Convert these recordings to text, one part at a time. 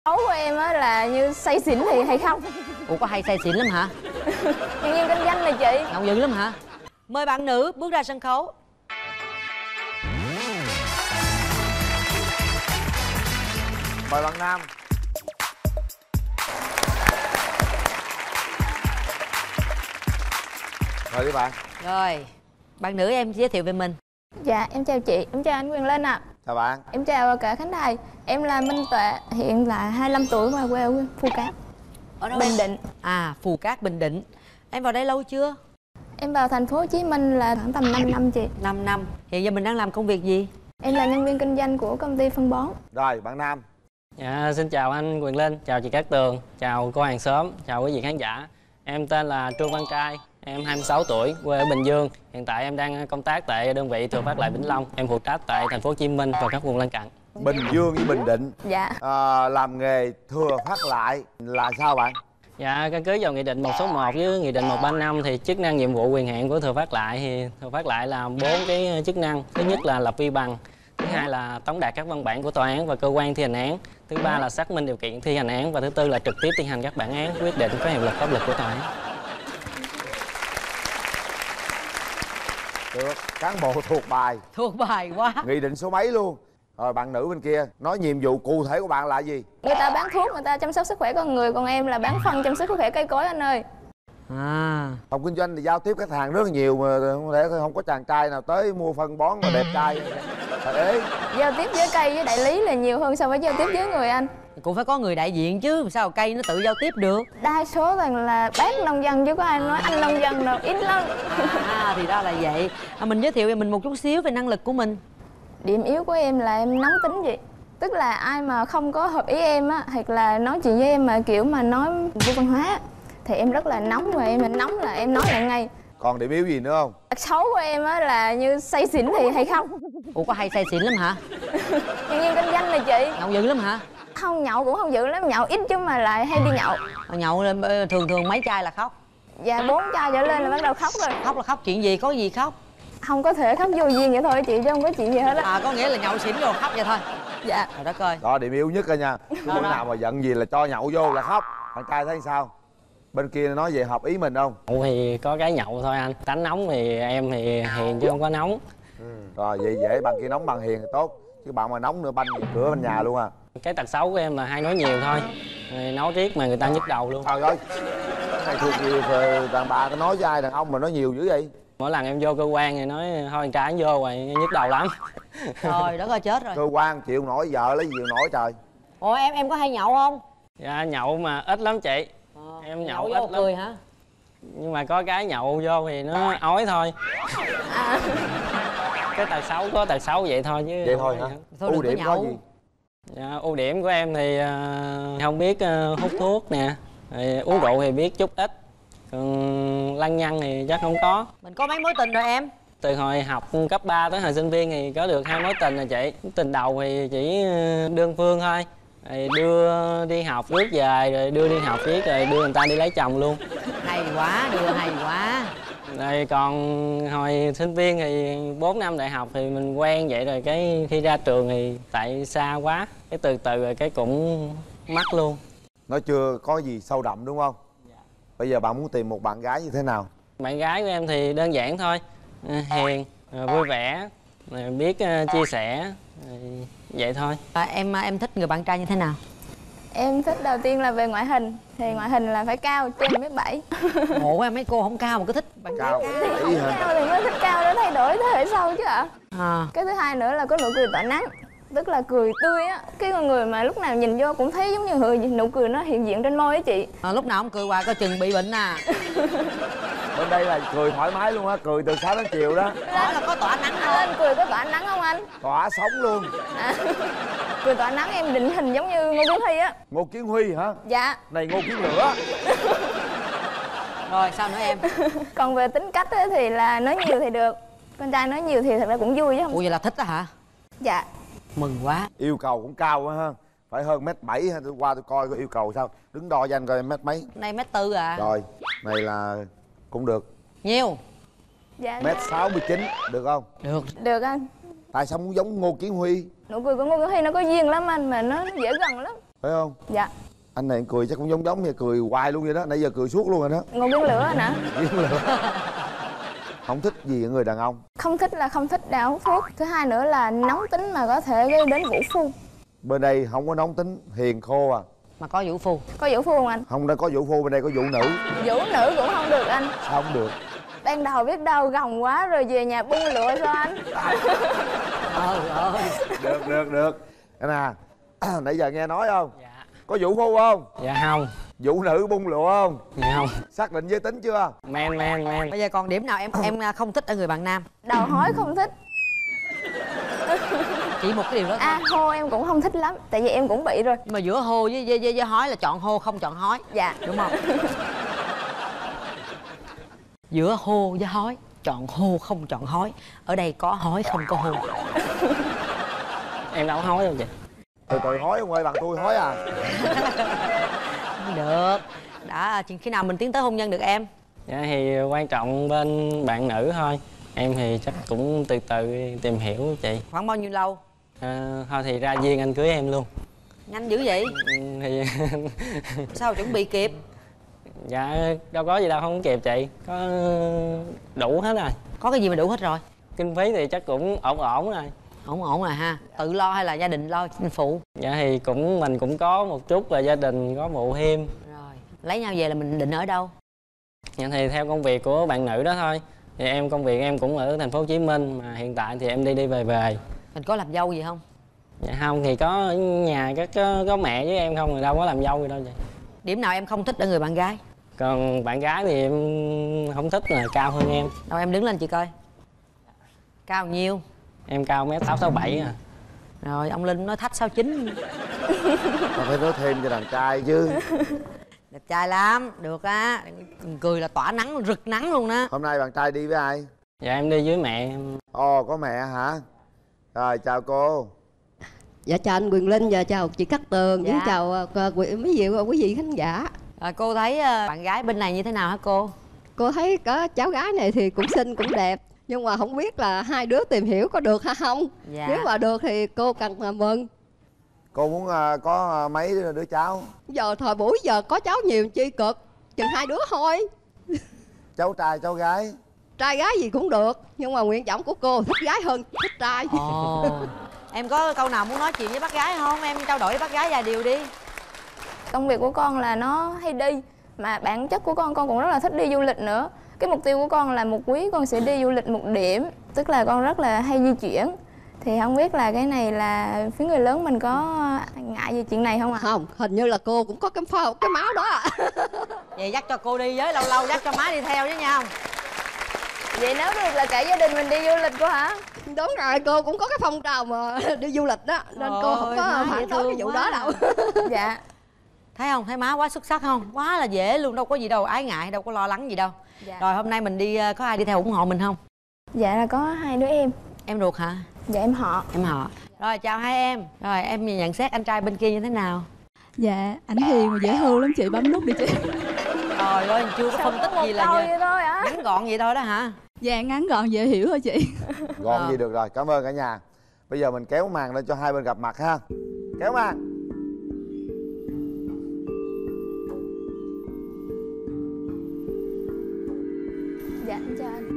Xấu của em á là như say xỉn thì hay không. Ủa có hay say xỉn lắm hả? Nhân viên kinh doanh này chị. Ngầu dữ lắm hả? Mời bạn nữ bước ra sân khấu. Mời bạn nam. Mời đi bạn. Rồi, bạn nữ em giới thiệu về mình. Dạ em chào chị, em chào anh Quyền Linh ạ. Chào bạn. Em chào cả khán đài. Em là Minh Tuệ, hiện là 25 tuổi mà quê ở Phù Cát, Ở đâu? Bình Định. À, Phù Cát, Bình Định. Em vào đây lâu chưa? Em vào thành phố Hồ Chí Minh là khoảng tầm 5 năm chị. 5 năm. Hiện giờ mình đang làm công việc gì? Em là nhân viên kinh doanh của công ty phân bón. Rồi bạn nam. Dạ, xin chào anh Quyền Linh, chào chị Cát Tường, chào cô hàng xóm, chào quý vị khán giả. Em tên là Trương Văn Trai, em 26 tuổi, quê ở Bình Dương. Hiện tại em đang công tác tại đơn vị Thừa Phát Lại Vĩnh Long. Em phụ trách tại thành phố Hồ Chí Minh và các vùng lân cận. Bình Dương với Bình Định. Dạ. Làm nghề thừa phát lại là sao bạn? Dạ, căn cứ vào Nghị định 161 với Nghị định 135 thì chức năng nhiệm vụ quyền hạn của Thừa Phát Lại thì Thừa Phát Lại là 4 cái chức năng. Thứ nhất là lập vi bằng, thứ hai là tống đạt các văn bản của tòa án và cơ quan thi hành án, thứ ba là xác minh điều kiện thi hành án và thứ tư là trực tiếp thi hành các bản án quyết định có hiệu lực pháp luật của tòa án. Được, cán bộ thuộc bài. Thuộc bài quá. Nghị định số mấy luôn. Rồi bạn nữ bên kia nói nhiệm vụ cụ thể của bạn là gì? Người ta bán thuốc, người ta chăm sóc sức khỏe con người, còn em là bán phân chăm sóc sức khỏe cây cối anh ơi. À, Phòng kinh doanh thì giao tiếp khách hàng rất là nhiều mà không lẽ không có chàng trai nào tới mua phân bón mà đẹp trai. Trời ơi. Giao tiếp với cây với đại lý là nhiều hơn so với giao tiếp với người anh. cũng phải có người đại diện chứ, sao cây nó tự giao tiếp được. Đa số toàn là bác nông dân chứ có ai nói anh nông dân đâu, ít lắm. À, thì ra là vậy. Mình giới thiệu về mình một chút xíu về năng lực của mình. Điểm yếu của em là em nóng tính vậy. Tức là ai mà không có hợp ý em á, hoặc là nói chuyện với em mà kiểu mà nói vô văn hóa thì em rất là nóng, và em nóng là em nói lại ngay. Còn điểm yếu gì nữa không? Tật xấu của em á là như say xỉn thì hay không. Ủa có hay say xỉn lắm hả? Nhân viên kinh doanh này chị. Nhậu dữ lắm hả? Không, nhậu cũng không dữ lắm, nhậu ít chứ mà lại hay đi nhậu. Nhậu thường thường mấy chai là khóc? Dạ 4 chai trở lên là bắt đầu khóc rồi. Khóc là khóc chuyện gì, có gì khóc? Không có thể khóc vô duyên vậy thôi chị, chứ không có chuyện gì hết á. À, có nghĩa là nhậu xỉn rồi khóc vậy thôi. Dạ. Trời đất ơi. Đó điểm yếu nhất rồi nha. Cứ bữa nào mà giận gì là cho nhậu vô là khóc. Bạn trai thấy sao? Bên kia nói về hợp ý mình không? Nhậu thì có cái nhậu thôi anh. Tánh nóng thì em thì hiền chứ không có nóng. Rồi vậy dễ, bạn kia nóng bằng hiền thì tốt. Chứ bạn mà nóng nữa banh cửa bên nhà luôn à. Cái tật xấu của em là hay nói nhiều thôi. Nói riết mà người ta nhức đầu luôn. Trời ơi, cái này thuộc gì đàn bà có nói với ai đàn ông mà nói nhiều dữ vậy? Mỗi lần em vô cơ quan thì nói thôi con trai vô rồi nhức đầu lắm. Trời đất ơi, chết rồi. Cơ quan chịu nổi, vợ lấy gì chịu nổi trời. Ủa em có hay nhậu không? Dạ nhậu mà ít lắm chị. Em nhậu ít vô lắm. cười hả? Nhưng mà có cái nhậu vô thì nó ói thôi. Cái tật xấu có tật xấu vậy thôi chứ. Vậy thôi hả? Thôi Ưu đừng điểm có có nhậu. gì? Dạ, ưu điểm của em thì không biết hút thuốc nè, thì uống rượu thì biết chút ít, còn lăng nhăng thì chắc không có. Mình có mấy mối tình rồi em? Từ hồi học cấp 3 tới hồi sinh viên thì có được 2 mối tình rồi chị. Tình đầu thì chỉ đơn phương thôi, rồi đưa đi học rước về, rồi đưa đi học riết rồi đưa người ta đi lấy chồng luôn. Hay quá, đưa hay quá. Rồi còn hồi sinh viên thì 4 năm đại học thì mình quen vậy, rồi cái khi ra trường thì tại xa quá, cái từ từ rồi cái cũng mất luôn. Nó chưa có gì sâu đậm đúng không? Bây giờ bạn muốn tìm một bạn gái như thế nào? Bạn gái của em thì đơn giản thôi, hiền, vui vẻ, biết chia sẻ, vậy thôi. Em thích người bạn trai như thế nào? Em thích đầu tiên là về ngoại hình. Thì ngoại hình là phải cao, trên 1m7. Ngộ quá, mấy cô không cao mà cứ thích bạn trai Cao, cao. ý hả? Cao thì mới thích cao để thay đổi thế hệ sau chứ ạ. À, Cái thứ hai nữa là có nụ cười tỏa nắng. Tức là cười tươi á. Cái con người mà lúc nào nhìn vô cũng thấy giống như nụ cười nó hiện diện trên môi á chị. lúc nào không cười hoài coi chừng bị bệnh à. Bên đây là cười thoải mái luôn á, cười từ sáng đến chiều đó. Đó là có tỏa nắng Lên không? cười có tỏa nắng không anh? Tỏa sống luôn. Cười tỏa nắng em định hình giống như Ngô Kiến Huy á. Ngô Kiến Huy hả? Dạ. Này Ngô Kiến Lửa. Rồi sao nữa em? Còn về tính cách á, thì là nói nhiều thì được. Con trai nói nhiều thì thật ra cũng vui chứ không. Ủa vậy là thích đó hả? Dạ. Mừng quá. Yêu cầu cũng cao quá ha. Phải hơn 1m7 ha, tôi qua tôi coi có yêu cầu sao. Đứng đo cho anh coi mét mấy. Nay 1m4 à? Rồi, này là cũng được. Nhiêu? Dạ. 1m69 được không? Được. Được anh. Tại sao muốn giống Ngô Kiến Huy? Nụ cười của Ngô Kiến Huy nó có duyên lắm anh, mà nó dễ gần lắm. phải không? Dạ. Anh này cười chắc cũng giống như cười hoài luôn vậy đó, nãy giờ cười suốt luôn rồi đó. Ngồi biến lửa anh ạ. Biến lửa. Không thích gì ở người đàn ông? Không thích là không thích đào hút thuốc. Thứ hai nữa là nóng tính mà có thể gây đến vũ phu. Bên đây không có nóng tính, hiền khô à. Mà có vũ phu. Có vũ phu không anh? Không, đã có vũ phu, bên đây có vũ nữ. Vũ nữ cũng không được anh. Sao không được? Ban đầu biết đâu gồng quá rồi về nhà bung lửa sao anh? Được. Anh à, nãy giờ nghe nói không? Dạ. Có vũ phu không? Dạ không. Vũ nữ bung lụa không? Dạ không. Xác định giới tính chưa? Men. Bây giờ còn điểm nào em không thích ở người bạn nam? Đầu hói không thích. Chỉ một cái điều đó thôi. Hô em cũng không thích lắm. Tại vì em cũng bị rồi. Nhưng mà giữa hô với hói là chọn hô không chọn hói. Dạ. Đúng không? Giữa hô với hói chọn hô không chọn hói. Ở đây có hói không có hô. Em đâu có hói đâu chị. Từ hói ông ơi, bằng tôi hói à. Không được. Đã khi nào mình tiến tới hôn nhân được em? Dạ thì quan trọng bên bạn nữ thôi. Em thì chắc cũng từ từ tìm hiểu chị. Khoảng bao nhiêu lâu? Thôi thì ra duyên anh cưới em luôn. Nhanh dữ vậy? Thì Sao chuẩn bị kịp? dạ đâu có gì đâu, không kịp chị. Có đủ hết rồi. Có cái gì mà đủ hết rồi? Kinh phí thì chắc cũng ổn rồi. Ổn rồi ha. Tự lo hay là gia đình lo phụ? Dạ thì mình cũng có một chút là gia đình có phụ thêm. Rồi lấy nhau về là mình định ở đâu? Dạ thì theo công việc của bạn nữ đó thôi. Thì công việc em cũng ở thành phố Hồ Chí Minh, mà hiện tại thì em đi về. Mình có làm dâu gì không? Dạ không, thì có ở nhà có mẹ với em không, thì đâu có làm dâu gì đâu chị. Điểm nào em không thích ở người bạn gái? Còn bạn gái thì em không thích là cao hơn em. Đâu em đứng lên chị coi. Cao nhiêu? Em cao 1m67 à. Rồi ông Linh nói thách 69. Mà phải nói thêm cho đàn trai chứ. Đẹp trai lắm, được á. Cười là tỏa nắng, rực nắng luôn đó. Hôm nay bạn trai đi với ai? Dạ em đi với mẹ em. Ồ, có mẹ hả? Rồi, chào cô. Dạ chào anh Quyền Linh và chào chị Cát Tường, Dạ. với chào quý vị khán giả. Rồi cô thấy bạn gái bên này như thế nào hả cô? Cô thấy có cháu gái này thì cũng xinh cũng đẹp, nhưng mà không biết là hai đứa tìm hiểu có được hay không. Dạ. Nếu mà được thì cô cần mừng. Cô muốn có mấy đứa cháu? Giờ thời buổi giờ có cháu nhiều chi cực, chừng hai đứa thôi. Cháu trai, cháu gái? Trai gái gì cũng được, nhưng mà nguyện vọng của cô thích gái hơn thích trai. Ồ. Em có câu nào muốn nói chuyện với bác gái không? Em trao đổi với bác gái vài điều đi. Công việc của con là nó hay đi. Mà bản chất của con cũng rất là thích đi du lịch nữa. Cái mục tiêu của con là một quý con sẽ đi du lịch một điểm. Tức là con rất là hay di chuyển. Thì không biết là cái này là phía người lớn mình có ngại về chuyện này không ạ? Không, hình như là cô cũng có cái máu đó ạ. Vậy dắt cho cô đi với, lâu lâu dắt cho má đi theo với nhau. Vậy nếu được là cả gia đình mình đi du lịch cô hả? Đúng rồi, cô cũng có cái phong trào mà đi du lịch đó, nên cô không có phản đối cái vụ đó đâu. Dạ. Thấy không? Thấy má quá xuất sắc không? Quá là dễ luôn, đâu có gì đâu ái ngại, đâu có lo lắng gì đâu. Dạ. Rồi hôm nay mình đi, có ai đi theo ủng hộ mình không? Dạ là có hai đứa em. Em ruột hả? Dạ em họ. Em họ. Rồi chào hai em. Rồi em nhận xét anh trai bên kia như thế nào? Dạ, ảnh hiền mà dễ thương lắm chị, bấm nút đi chị. Trời ơi, chưa có phân tích gì là câu vậy thôi hả? ngắn gọn vậy thôi đó hả? Dạ, ngắn gọn dễ hiểu thôi chị. Gọn gì được rồi, cảm ơn cả nhà. Bây giờ mình kéo màn lên cho hai bên gặp mặt ha. Kéo màn. Dạ em chào anh.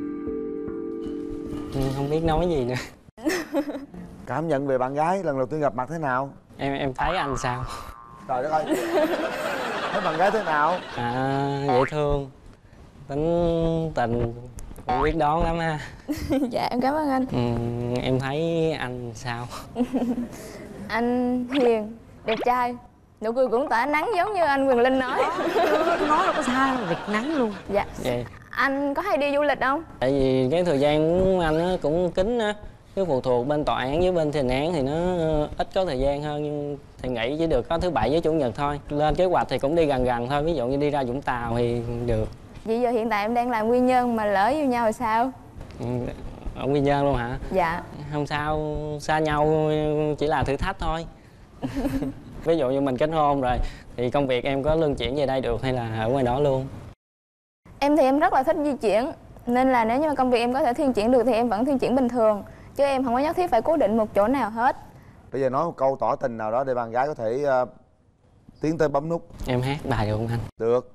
Không biết nói gì nữa. Cảm nhận về bạn gái lần đầu tiên gặp mặt thế nào? Em thấy anh sao? Trời đất ơi. Thấy bạn gái thế nào? Dễ thương, tính tình cũng biết đón lắm ha. Dạ em cảm ơn anh. Em thấy anh sao? Anh hiền, đẹp trai, nụ cười cũng tỏa nắng giống như anh Quyền Linh nói. Nói đâu có sao, rực nắng luôn. Dạ. Vậy Anh có hay đi du lịch không? tại vì cái thời gian của anh nó cũng kín á, cái phụ thuộc bên tòa án với bên thi hành án thì nó ít có thời gian hơn, nhưng thì nghỉ chỉ được có thứ bảy với chủ nhật thôi. Lên kế hoạch thì cũng đi gần thôi, ví dụ như đi ra Vũng Tàu thì được. Vậy giờ hiện tại em đang làm nguyên nhân mà lỡ yêu nhau rồi sao? Ở Quy Nhơn luôn hả? Dạ. Không sao, xa nhau chỉ là thử thách thôi. Ví dụ như mình kết hôn rồi thì công việc em có luân chuyển về đây được hay là ở ngoài đó luôn? Em thì em rất là thích di chuyển, nên là nếu như mà công việc em có thể thiên chuyển được thì em vẫn thiên chuyển bình thường, chứ em không có nhất thiết phải cố định một chỗ nào hết. Bây giờ nói một câu tỏ tình nào đó để bạn gái có thể tiến tới bấm nút. Em hát bài được không anh? Được.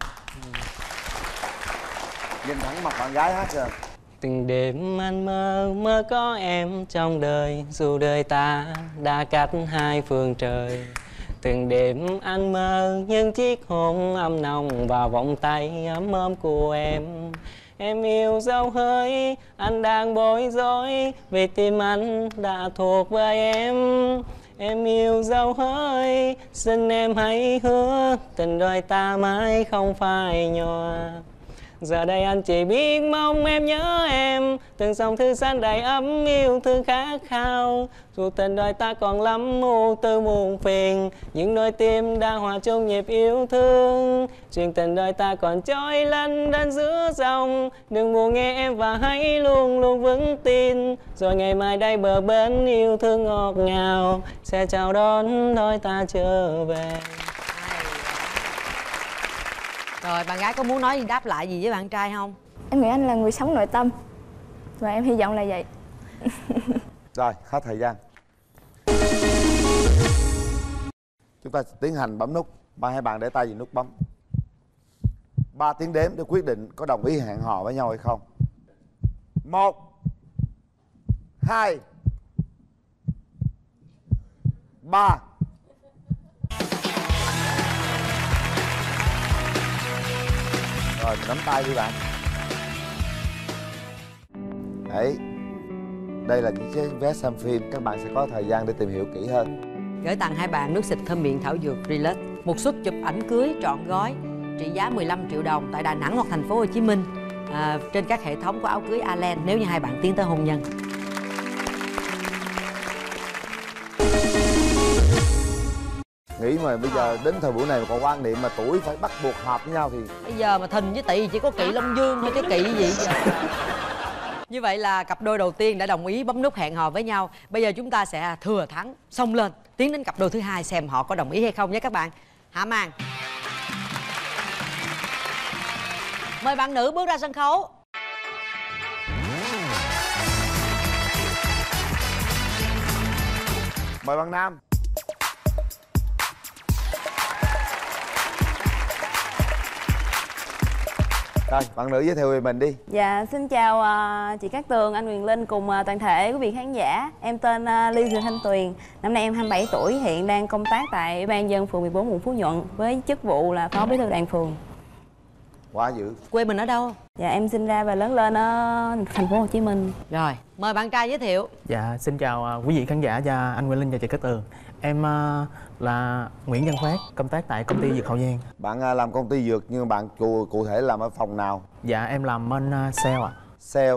Nhìn thẳng mặt bạn gái hát kìa. Từng đêm anh mơ, mơ có em trong đời, dù đời ta đã cách hai phương trời. Từng đêm anh mơ những chiếc hôn ấm nồng vào vòng tay ấm ấm của em. Em yêu dấu hơi, anh đang bối rối vì tim anh đã thuộc về em. Em yêu dấu hơi, xin em hãy hứa tình đôi ta mãi không phai nhòa. Giờ đây anh chỉ biết mong em nhớ em, từng dòng thư xanh đầy ấm yêu thương khát khao. Dù tình đôi ta còn lắm ưu tư muôn phiền, những đôi tim đang hòa chung nhịp yêu thương. Chuyện tình đôi ta còn trôi lăn đan giữa dòng, đừng buồn nghe em và hãy luôn luôn vững tin. Rồi ngày mai đây bờ bến yêu thương ngọt ngào sẽ chào đón đôi ta trở về. Rồi bạn gái có muốn nói đáp lại gì với bạn trai không? Em nghĩ anh là người sống nội tâm và em hy vọng là vậy. Rồi, hết thời gian. Chúng ta tiến hành bấm nút. Hai bạn để tay vào nút bấm. 3 tiếng đếm để quyết định có đồng ý hẹn hò với nhau hay không. 1 2 3. Rồi, nắm tay đi bạn. Đấy. Đây là những chiếc vé xem phim. Các bạn sẽ có thời gian để tìm hiểu kỹ hơn. Gửi tặng hai bạn nước xịt thơm miệng thảo dược Relax, một suất chụp ảnh cưới trọn gói trị giá 15 triệu đồng tại Đà Nẵng hoặc thành phố Hồ Chí Minh, trên các hệ thống của áo cưới Alen nếu như hai bạn tiến tới hôn nhân. Nghĩ mà bây giờ đến thời buổi này mà còn quan niệm mà tuổi phải bắt buộc hợp với nhau thì Bây giờ mà Thìn với Tỵ chỉ có Kỵ Long Dương thôi chứ Kỵ gì giờ. Như vậy là cặp đôi đầu tiên đã đồng ý bấm nút hẹn hò với nhau. Bây giờ chúng ta sẽ thừa thắng xông lên tiến đến cặp đôi thứ hai xem họ có đồng ý hay không nhé các bạn. Hạ màn. Mời bạn nữ bước ra sân khấu. mời bạn nam. Rồi, bạn nữ giới thiệu về mình đi. Dạ, xin chào chị Cát Tường, anh Quyền Linh cùng toàn thể quý vị khán giả. Em tên Ly Thị Thanh Tuyền, năm nay em 27 tuổi, hiện đang công tác tại Ủy ban nhân dân phường 14 quận Phú Nhuận với chức vụ là Phó Bí thư Đoàn phường. Quá dữ. Quê mình ở đâu? Dạ, em sinh ra và lớn lên ở thành phố Hồ Chí Minh. Rồi, mời bạn trai giới thiệu. Dạ, xin chào quý vị khán giả và anh Quyền Linh và chị Cát Tường. Em là Nguyễn Văn Phát, công tác tại công ty Dược Hậu Giang. Bạn làm công ty dược nhưng bạn cụ thể làm ở phòng nào? Dạ, em làm bên sale ạ. Sale.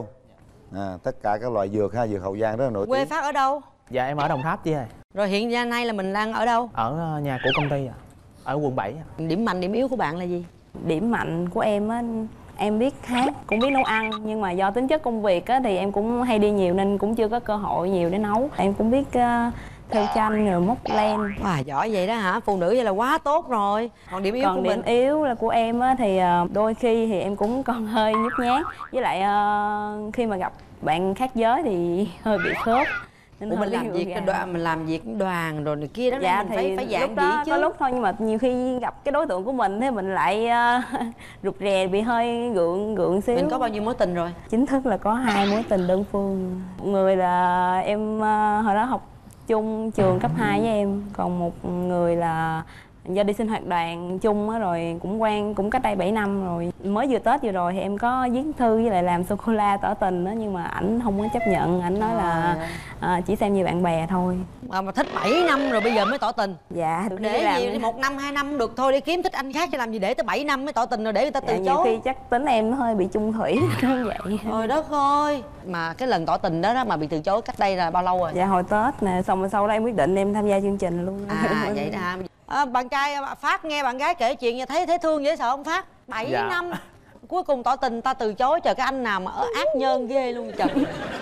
Tất cả các loại dược ha, Dược Hậu Giang rất là nổi tiếng. Quê Phát ở đâu? Dạ, em ở Đồng Tháp chị ơi. Rồi hiện giờ nay là mình đang ở đâu? Ở nhà của công ty ạ. Ở quận 7 ạ. Điểm mạnh, điểm yếu của bạn là gì? Điểm mạnh của em á, em biết hát, cũng biết nấu ăn. Nhưng mà do tính chất công việc á, thì em cũng hay đi nhiều nên cũng chưa có cơ hội nhiều để nấu. Em cũng biết thêu tranh rồi móc len. Wow, giỏi vậy đó hả? Phụ nữ vậy là quá tốt rồi. Còn điểm yếu của Còn mình? điểm yếu là của em á, thì đôi khi thì em cũng còn hơi nhút nhát. Với lại khi mà gặp bạn khác giới thì hơi bị khớp. Ủa, mình làm việc đoàn, mình làm việc đoàn rồi này kia đó, dạ, mình phải dạng lúc đó dĩ chứ. có lúc thôi, nhưng mà nhiều khi gặp cái đối tượng của mình thì mình lại rụt rè, bị hơi gượng xíu. Mình có bao nhiêu mối tình rồi? Chính thức là có 2 mối tình đơn phương. Một người là em hồi đó học chung trường cấp 2 với em, còn một người là do đi sinh hoạt đoàn chung á, rồi cũng quen cũng cách đây 7 năm rồi. Mới vừa Tết vừa rồi thì em có viết thư với lại làm sô cô la tỏ tình đó, nhưng mà ảnh không có chấp nhận. Ảnh nói là chỉ xem như bạn bè thôi. Mà thích 7 năm rồi bây giờ mới tỏ tình? Dạ. Để gì 1 năm 2 năm được thôi, để kiếm thích anh khác, cho làm gì để tới 7 năm mới tỏ tình rồi để người ta từ chối. Nhiều khi chắc tính em nó hơi bị chung thủy như vậy. Trời đất ơi. Mà cái lần tỏ tình đó mà bị từ chối cách đây là bao lâu rồi? Dạ hồi Tết nè, xong rồi sau đó em quyết định em tham gia chương trình luôn. Vậy đó hả? Bạn trai Phát nghe bạn gái kể chuyện thấy thương dễ sợ không Phát? 7 năm cuối cùng tỏ tình ta từ chối, trời, cái anh nào mà ác nhân ghê luôn trời.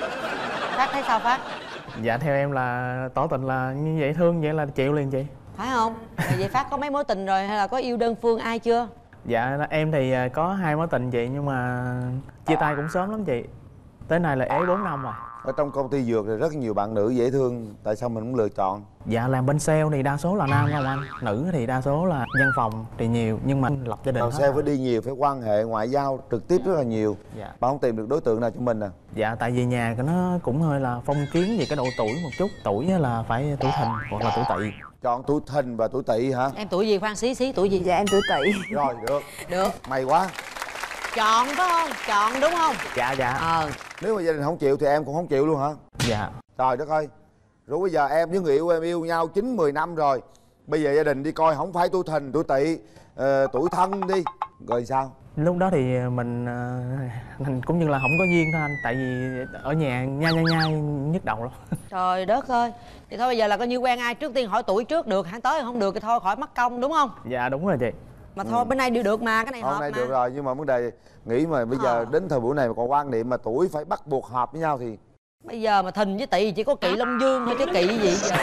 Phát thấy sao Phát? Dạ, theo em là tỏ tình là như vậy, thương vậy là chịu liền chị. Phải không? Vậy Phát có mấy mối tình rồi hay là có yêu đơn phương ai chưa? Dạ, em thì có 2 mối tình chị, nhưng mà chia tay cũng sớm lắm chị. Tới nay là ế 4 năm rồi. Ở trong công ty dược thì rất nhiều bạn nữ dễ thương, tại sao mình không lựa chọn? Dạ làm bên sale thì đa số là nam không anh. Nữ thì đa số là văn phòng thì nhiều, nhưng mà lập gia đình Làm hết. sale phải đi nhiều, phải quan hệ ngoại giao trực tiếp rất là nhiều. Dạ. Bạn không tìm được đối tượng nào cho mình à? Dạ tại vì nhà của nó cũng hơi là phong kiến về cái độ tuổi một chút. Tuổi là phải tuổi Thìn hoặc là tuổi Tỵ. Chọn tuổi Thìn và tuổi Tỵ hả? Em tuổi gì? Khoan xí tuổi gì? Dạ em tuổi Tỵ. Rồi được. Được. May quá. Chọn phải không? Chọn đúng không? Dạ. Nếu mà gia đình không chịu thì em cũng không chịu luôn hả? Dạ. Trời đất ơi. Rồi bây giờ em với người yêu em yêu nhau 9-10 năm rồi. Bây giờ gia đình đi coi không phải tuổi Thìn, tuổi Tỵ, tuổi Thân đi. Rồi sao? Lúc đó thì mình cũng như là không có duyên thôi anh. Tại vì ở nhà nhai nhức đầu lắm. Trời đất ơi. Thì thôi bây giờ là coi như quen ai trước tiên hỏi tuổi trước được, hãng tới không được thì thôi khỏi mất công đúng không? Dạ đúng rồi chị. Mà thôi bên này được mà, cái này Hôm hợp nay mà. được rồi, nhưng mà vấn đề nghĩ mà bây giờ đến thời buổi này mà còn quan niệm mà tuổi phải bắt buộc hợp với nhau thì Bây giờ mà Thìn với Tỵ chỉ có kỵ Long Dương thôi chứ kỵ gì giờ.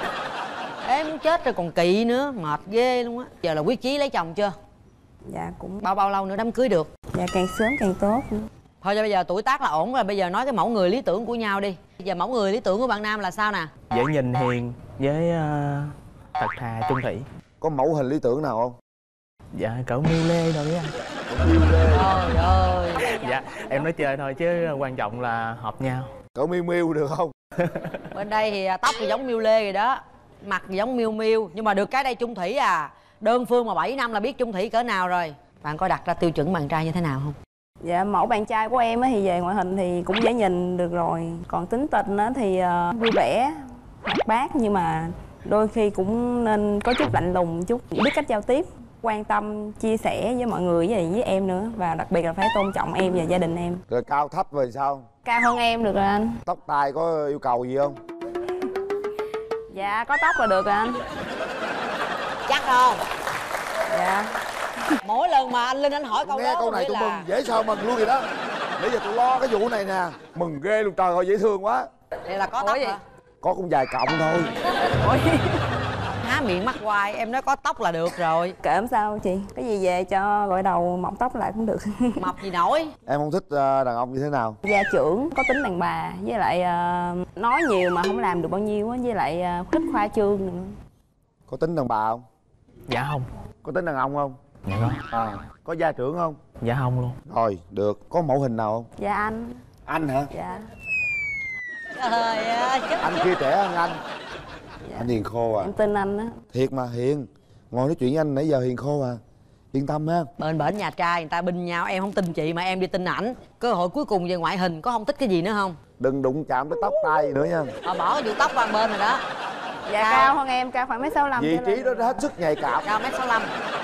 Em muốn chết rồi còn kỵ nữa, mệt ghê luôn á. Giờ là quyết chí lấy chồng chưa? Dạ cũng Bao lâu nữa đám cưới được? dạ càng sớm càng tốt. Thôi cho bây giờ tuổi tác là ổn rồi, bây giờ nói cái mẫu người lý tưởng của nhau đi. Bây giờ mẫu người lý tưởng của bạn nam là sao nè? Dễ nhìn, hiền với thật thà, chung thủy. có mẫu hình lý tưởng nào không? Dạ cỡ Miu Lê thôi á. Trời ơi. Dạ em nói chơi thôi chứ quan trọng là hợp nhau. Cỡ Miu Miu được không? Bên đây thì tóc thì giống Miu Lê rồi đó, mặt thì giống Miu Miu, nhưng mà được cái đây chung thủy à. Đơn phương mà 7 năm là biết chung thủy cỡ nào rồi. Bạn có đặt ra tiêu chuẩn bạn trai như thế nào không? Dạ mẫu bạn trai của em thì về ngoại hình thì cũng dễ nhìn được rồi. Còn tính tình thì vui vẻ, hoạt bát, nhưng mà đôi khi cũng nên có chút lạnh lùng chút, biết cách giao tiếp, quan tâm, chia sẻ với mọi người với em nữa. Và đặc biệt là phải tôn trọng em và gia đình em. Rồi cao thấp rồi sao? Cao hơn em được rồi anh. Tóc tai có yêu cầu gì không? Dạ có tóc là được rồi anh. Chắc không? Dạ. Mỗi lần mà anh Linh anh hỏi câu Nghe đó câu này nghĩa tôi là... mừng, dễ sao mừng luôn vậy đó. Bây giờ tôi lo cái vụ này nè. Mừng ghê luôn, trời ơi dễ thương quá. Đây là có tóc hả? Có cũng vài cọng thôi. Há miệng mắc hoài, em nói có tóc là được rồi. Kệ không sao chị, cái gì về cho gội đầu mọc tóc lại cũng được. Mập gì nổi. Em không thích đàn ông như thế nào? Gia trưởng, có tính đàn bà, với lại nói nhiều mà không làm được bao nhiêu á, với lại thích khoa trương nữa. Có tính đàn bà không? Dạ không. Có tính đàn ông không? Dạ không. Có gia trưởng không? Dạ không luôn. Rồi được. Có mẫu hình nào không? Dạ anh. Anh hả? Dạ. Trời ơi, chết. Anh kia trẻ hơn anh. Anh hiền khô à? Em tin anh á. Thiệt mà hiền. Ngồi nói chuyện với anh nãy giờ hiền khô à. Yên tâm ha. Bên bển nhà trai người ta binh nhau, em không tin chị mà em đi tin ảnh. Cơ hội cuối cùng về ngoại hình, có không thích cái gì nữa không? Đừng đụng chạm tới tóc tai gì nữa nha. Bỏ cái vụ tóc qua bên rồi đó. Dạ cao hơn em, cao khoảng 1m65. Vị trí đó hết sức nhạy cảm. Cao 1m65.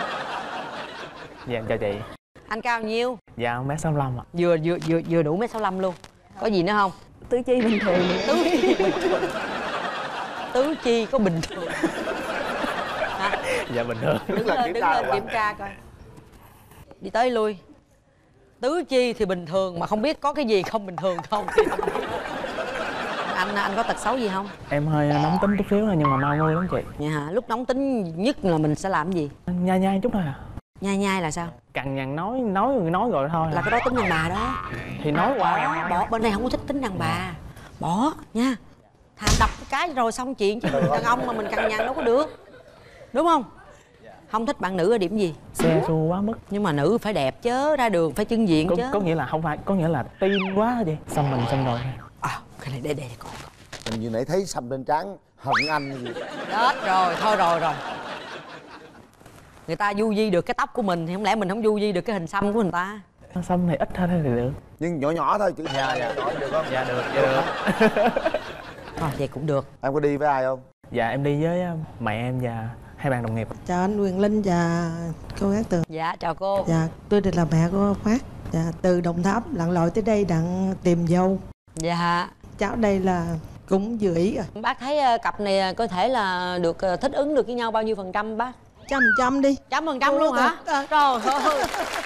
Dạ chào chị. Anh cao nhiêu? Dạ 1m65 ạ. Vừa đủ 1m65 luôn. Có gì nữa không? Tứ chi bình thường. Tứ chi có bình thường. Dạ bình thường. Tức là Đứng lên kiểm tra coi. Đi tới lui. Tứ chi thì bình thường mà không biết có cái gì không bình thường không. Anh có tật xấu gì không? Em hơi nóng tính chút xíu thôi nhưng mà mau nguôi lắm chị. Dạ hả? Lúc nóng tính nhất là mình sẽ làm gì? Nhai chút thôi à. Nhai là sao? Cằn nhằn nói rồi thôi Là cái đó tính đàn bà đó. thì nói qua. Bỏ bên này không có thích tính đàn bà. Bỏ nha. Thà đập cái rồi xong chuyện chứ đàn ông mà mình cằn nhằn đâu có được. Đúng không? Không thích bạn nữ ở điểm gì? Xe xua quá mức. Nhưng mà nữ phải đẹp chứ, ra đường phải trưng diện chứ. Có nghĩa là không phải, có nghĩa là tin quá vậy. Xong mình xong rồi. Cái này để coi. Mình như nãy thấy xăm trên trán hận anh gì. Chết rồi, thôi rồi. Người ta du di được cái tóc của mình thì không lẽ mình không du di được cái hình xăm của người ta. Xăm này ít thôi thì được. Nhưng nhỏ nhỏ thôi chữ Dạ nhỏ được không? Dạ được, dạ được. Thôi vậy cũng được. Em có đi với ai không? Dạ em đi với mẹ em và hai bạn đồng nghiệp. Chào anh Quyền Linh và cô Cát Tường. Dạ chào cô. Dạ tôi là mẹ của Phát. Dạ từ Đồng Tháp lặn lội tới đây đặng tìm dâu. Dạ. Cháu đây là cũng vừa ý rồi. Bác thấy cặp này có thể là được thích ứng được với nhau bao nhiêu % bác? 100% đi. 100% luôn hả? Trời ơi.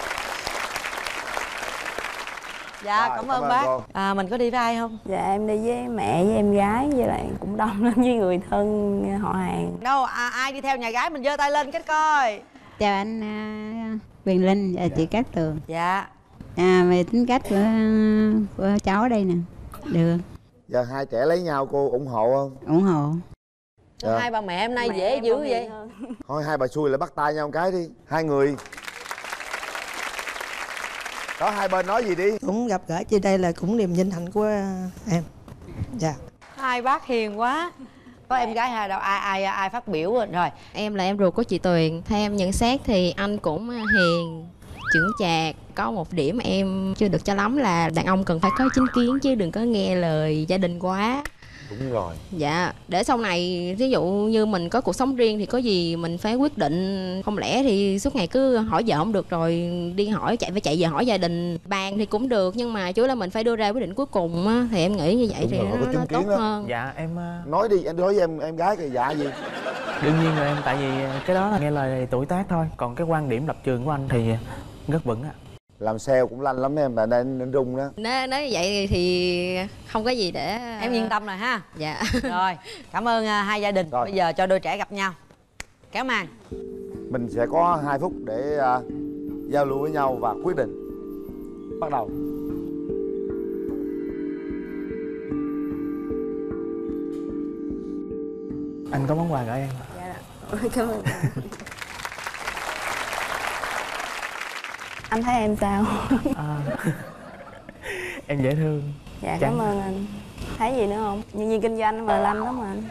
Dạ Rồi, cảm ơn bác. Mình có đi với ai không? Dạ em đi với mẹ với em gái, với lại cũng đông lắm, với người thân họ hàng. Đâu ai đi theo nhà gái mình giơ tay lên cái coi. Chào anh Quyền Linh và chị Cát Tường. Dạ. về tính cách của cháu ở đây nè. Được. Giờ hai trẻ lấy nhau cô ủng hộ không? Ủng hộ. Hai bà mẹ hôm nay dễ dữ vậy. Thôi hai bà xui lại bắt tay nhau một cái đi. Hai người có hai bên nói gì đi. Cũng gặp gỡ trên đây là cũng niềm vinh hạnh của em. Dạ. Hai bác hiền quá. Có em gái hai đâu, ai phát biểu rồi. Em là em ruột của chị Tuyền. Theo em nhận xét thì anh cũng hiền, chững chạc. Có một điểm em chưa được cho lắm là đàn ông cần phải có chính kiến chứ đừng có nghe lời gia đình quá. Đúng rồi. Dạ, để sau này ví dụ như mình có cuộc sống riêng thì có gì mình phải quyết định. Không lẽ thì suốt ngày cứ hỏi vợ không được rồi đi hỏi phải chạy về hỏi gia đình. Bàn thì cũng được nhưng mà chú là mình phải đưa ra quyết định cuối cùng á. Thì em nghĩ như vậy đúng thì rồi, nó tốt hơn. Dạ em nói đi, em nói với em gái cái dạ gì. Đương nhiên rồi em, tại vì cái đó là nghe lời tuổi tác thôi. Còn cái quan điểm lập trường của anh thì rất vững ạ. Làm sale cũng lanh lắm em, tại nên rung đó. Nói như vậy thì không có gì để em yên tâm rồi ha. Dạ. Rồi, cảm ơn hai gia đình. Rồi. Bây giờ cho đôi trẻ gặp nhau. Kéo màn. Mình sẽ có 2 phút để giao lưu với nhau và quyết định. Bắt đầu. Anh có món quà gửi em. Dạ, cảm ơn. Anh thấy em sao? Em dễ thương. Dạ cảm ơn anh. Thấy gì nữa không? Nhân viên kinh doanh mà lanh lắm mà anh.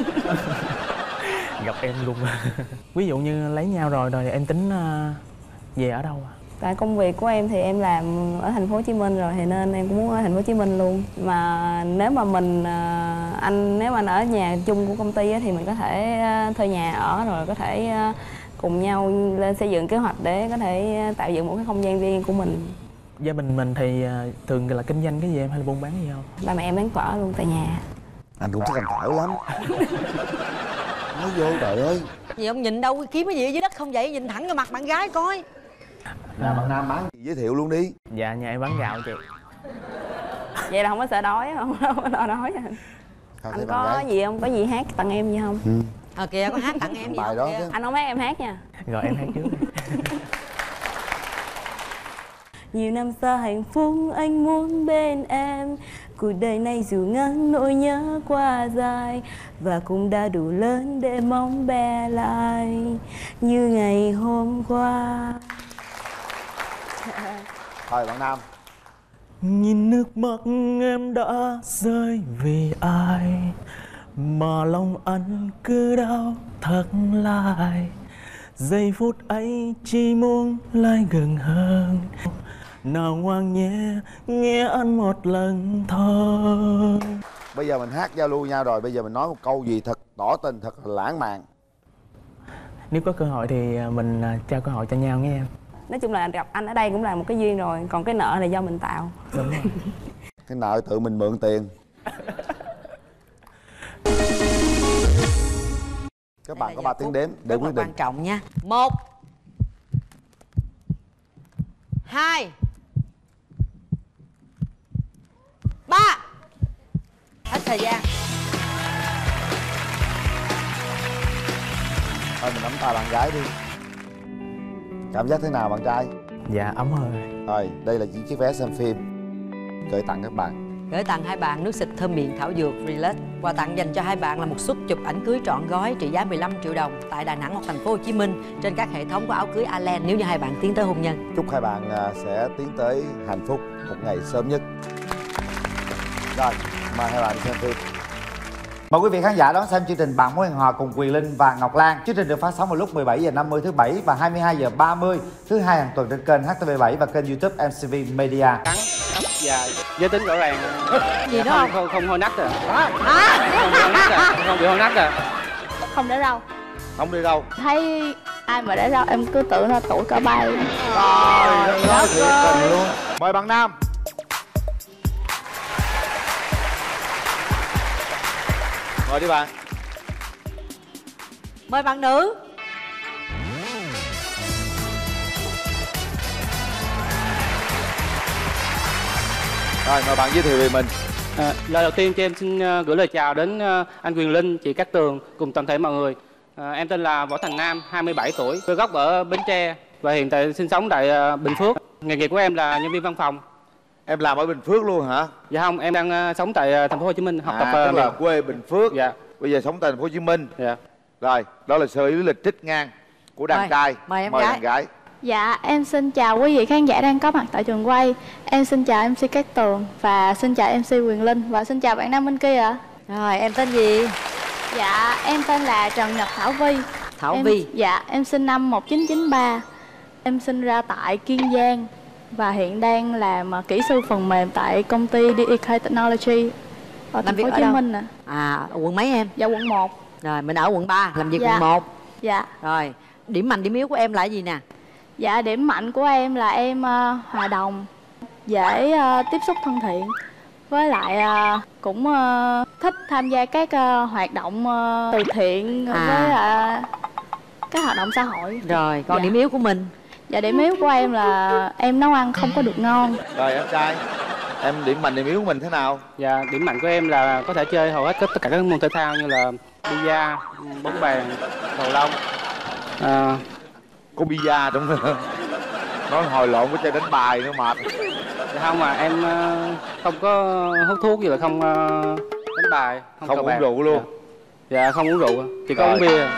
Gặp em luôn. Ví dụ như lấy nhau rồi em tính về ở đâu à? Tại công việc của em thì em làm ở thành phố Hồ Chí Minh rồi thì nên em cũng muốn ở thành phố Hồ Chí Minh luôn. Mà nếu mà nếu mà anh ở nhà chung của công ty thì mình có thể thuê nhà ở rồi có thể cùng nhau lên xây dựng kế hoạch để có thể tạo dựng một cái không gian riêng của mình. Gia đình mình thì thường là kinh doanh cái gì em hay là buôn bán gì không? Ba mẹ em bán phở luôn tại nhà. Anh cũng thích ăn phở lắm. Nói vô trời ơi. Gì ông nhìn đâu kiếm cái gì ở dưới đất không vậy? Nhìn thẳng vào mặt bạn gái coi. Là bạn Nam bán gì giới thiệu luôn đi. Dạ nhà em bán gạo chị. Vậy là không có sợ đói không? Không có sợ đói anh. Anh có gì không? Có gì hát tặng em gì không? Kìa có hát tặng em gì bài đó kìa. Anh không hát em hát nha. Rồi em hát trước. Nhiều năm xa hạnh phúc anh muốn bên em. Cuộc đời này dù ngắn nỗi nhớ qua dài và cũng đã đủ lớn để mong bé lại như ngày hôm qua. Thôi bạn Nam. Nhìn nước mắt em đã rơi vì ai mà lòng anh cứ đau thật lại. Giây phút ấy chỉ muốn lại gần hơn. Nào ngoan nhé, nghe anh một lần thôi. Bây giờ mình hát giao lưu nhau rồi, bây giờ mình nói một câu gì thật tỏ tình, thật là lãng mạn. Nếu có cơ hội thì mình trao cơ hội cho nhau nghe em. Nói chung là gặp anh ở đây cũng là một cái duyên rồi. Còn cái nợ là do mình tạo. Đúng rồi. Cái nợ tự mình mượn tiền. Các bạn có 3 tiếng đếm để quyết định. Quan trọng nha. 1 2 3. Hết thời gian. Thôi mình nắm tay bạn gái đi. Cảm giác thế nào bạn trai? Dạ ấm hơi. Rồi đây là những chiếc vé xem phim gửi tặng các bạn. Gửi tặng hai bạn nước xịt thơm miệng thảo dược Relax. Quà tặng dành cho hai bạn là một suất chụp ảnh cưới trọn gói trị giá 15 triệu đồng tại Đà Nẵng hoặc thành phố Hồ Chí Minh trên các hệ thống của áo cưới Allen nếu như hai bạn tiến tới hôn nhân. Chúc hai bạn sẽ tiến tới hạnh phúc một ngày sớm nhất. Rồi, mời hai bạn đi xem phim. Mời quý vị khán giả đón xem chương trình Bạn Muốn Hẹn Hò cùng Quyền Linh và Ngọc Lan. Chương trình được phát sóng vào lúc 17h50 thứ Bảy và 22h30 thứ Hai hàng tuần trên kênh HTV7 và kênh YouTube MCV Media. Dạ, giới tính rõ ràng. Gì nữa không? Không hôn nách rồi. Không bị hôn nách rồi. Không để rau. Không đi đâu. Thấy ai mà để rau em cứ tưởng nó tuổi cỡ bay. Trời ơi, thiệt tình luôn. Mời bạn Nam. Mời đi bạn. Mời bạn nữ. Rồi, mời bạn giới thiệu về mình. Lời đầu tiên cho em xin gửi lời chào đến anh Quyền Linh, chị Cát Tường cùng toàn thể mọi người. Em tên là Võ Thành Nam, 27 tuổi, quê gốc ở Bến Tre. và hiện tại sinh sống tại Bình Phước. Nghề nghiệp của em là nhân viên văn phòng. Em làm ở Bình Phước luôn hả? Dạ không, em đang sống tại thành phố Hồ Chí Minh, học tập. Tức là quê Bình Phước. Dạ. Bây giờ sống tại thành phố Hồ Chí Minh. Dạ. Rồi, đó là sơ lý lịch trích ngang của đàn trai. Mời em đàn gái. Dạ, em xin chào quý vị khán giả đang có mặt tại trường quay. Em xin chào MC Cát Tường và xin chào MC Quyền Linh và xin chào bạn nam bên kia ạ. Rồi, em tên gì? Dạ, em tên là Trần Nhật Thảo Vi. Thảo Vi. Dạ, em sinh năm 1993. Em sinh ra tại Kiên Giang và hiện đang làm kỹ sư phần mềm tại công ty DEK Technology ở thành phố Hồ Chí Minh nè. À, ở quận mấy em? Dạ, quận 1. Rồi, mình ở quận 3, làm việc Dạ. quận 1. Dạ. Rồi, điểm mạnh điểm yếu của em là gì nè? Dạ, điểm mạnh của em là em hòa đồng, dễ tiếp xúc thân thiện. Với lại cũng thích tham gia các hoạt động từ thiện với các hoạt động xã hội. Rồi, còn Dạ. điểm yếu của mình? Dạ, điểm yếu của em là em nấu ăn không có được ngon. Rồi em trai, em điểm mạnh điểm yếu của mình thế nào? Dạ, điểm mạnh của em là có thể chơi hầu hết tất cả các môn thể thao như là bida, bóng bàn, cầu lông. Có bida trong đó. Nói hồi lộn với chơi đánh bài nữa mệt. Dạ không, mà em không có hút thuốc gì là không đánh bài, Không cờ uống bạc. rượu luôn. Dạ, không uống rượu, chỉ có uống bia.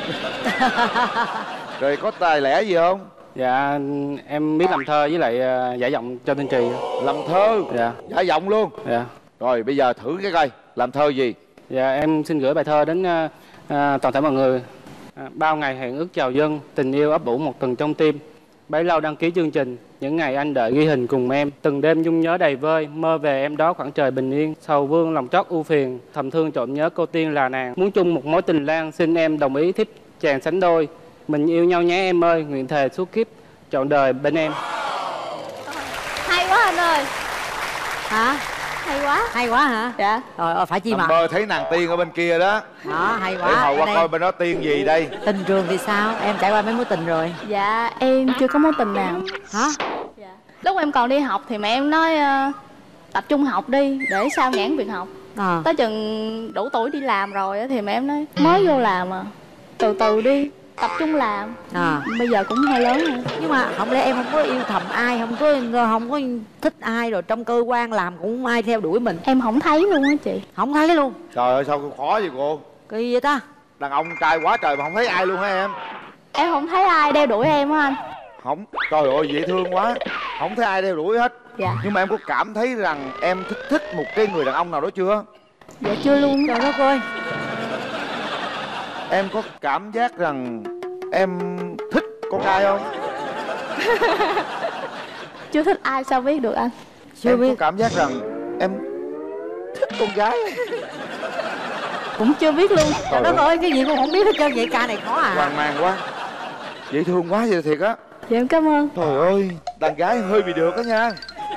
Rồi có tài lẻ gì không? Dạ, em biết làm thơ với lại giải giọng cho Thanh Trì. Làm thơ? Dạ. Giải giọng luôn? Dạ. Rồi bây giờ thử cái coi, làm thơ gì? Dạ, em xin gửi bài thơ đến toàn thể mọi người. Bao ngày hẹn ước chào dân, tình yêu ấp ủ một tầng trong tim. Bấy lâu đăng ký chương trình, những ngày anh đợi ghi hình cùng em. Từng đêm nhung nhớ đầy vơi, mơ về em đó khoảng trời bình yên. Sầu vương lòng trót ưu phiền, thầm thương trộm nhớ cô tiên là nàng. Muốn chung một mối tình lan, xin em đồng ý thiếp chàng sánh đôi. Mình yêu nhau nhé em ơi, nguyện thề suốt kiếp, trọn đời bên em. Hay quá anh ơi. Hả? Hay quá. Hay quá hả? Dạ. Rồi, phải chi Nằm mà. mơ thấy nàng tiên ở bên kia đó. Đó, hay quá. Để hồi qua Đây. coi bên đó tiên gì đây. Tình trường thì sao? Em trải qua mấy mối tình rồi? Dạ, em chưa có mối tình nào. Hả? Dạ. Lúc em còn đi học thì mẹ em nói tập trung học đi để sao nhãn việc học. Tới chừng đủ tuổi đi làm rồi thì mẹ em nói mới vô làm mà, từ từ đi, tập trung làm. Bây giờ cũng hơi lớn rồi. Nhưng mà không lẽ em không có yêu thầm ai, không có thích ai, rồi trong cơ quan làm cũng không ai theo đuổi mình? Em không thấy luôn á chị. Không thấy luôn? Trời ơi sao khó vậy cô? Kỳ vậy ta? Đàn ông trai quá trời mà không thấy ai luôn hả em? Em không thấy ai đeo đuổi em á anh. Không, trời ơi dễ thương quá. Không thấy ai đeo đuổi hết. Dạ. Nhưng mà em có cảm thấy rằng em thích một cái người đàn ông nào đó chưa? Dạ chưa luôn. Trời đất ơi. Em có cảm giác rằng em thích con trai không? Chưa thích ai sao biết được anh? Em có cảm giác rằng em thích con gái không? Cũng chưa biết luôn. Trời đất ơi, cái gì cũng không biết hết trơn vậy, ca này khó à. Hoang mang quá. Dễ thương quá vậy thiệt á. Dạ em cảm ơn. Trời ơi, đàn gái hơi bị được đó nha.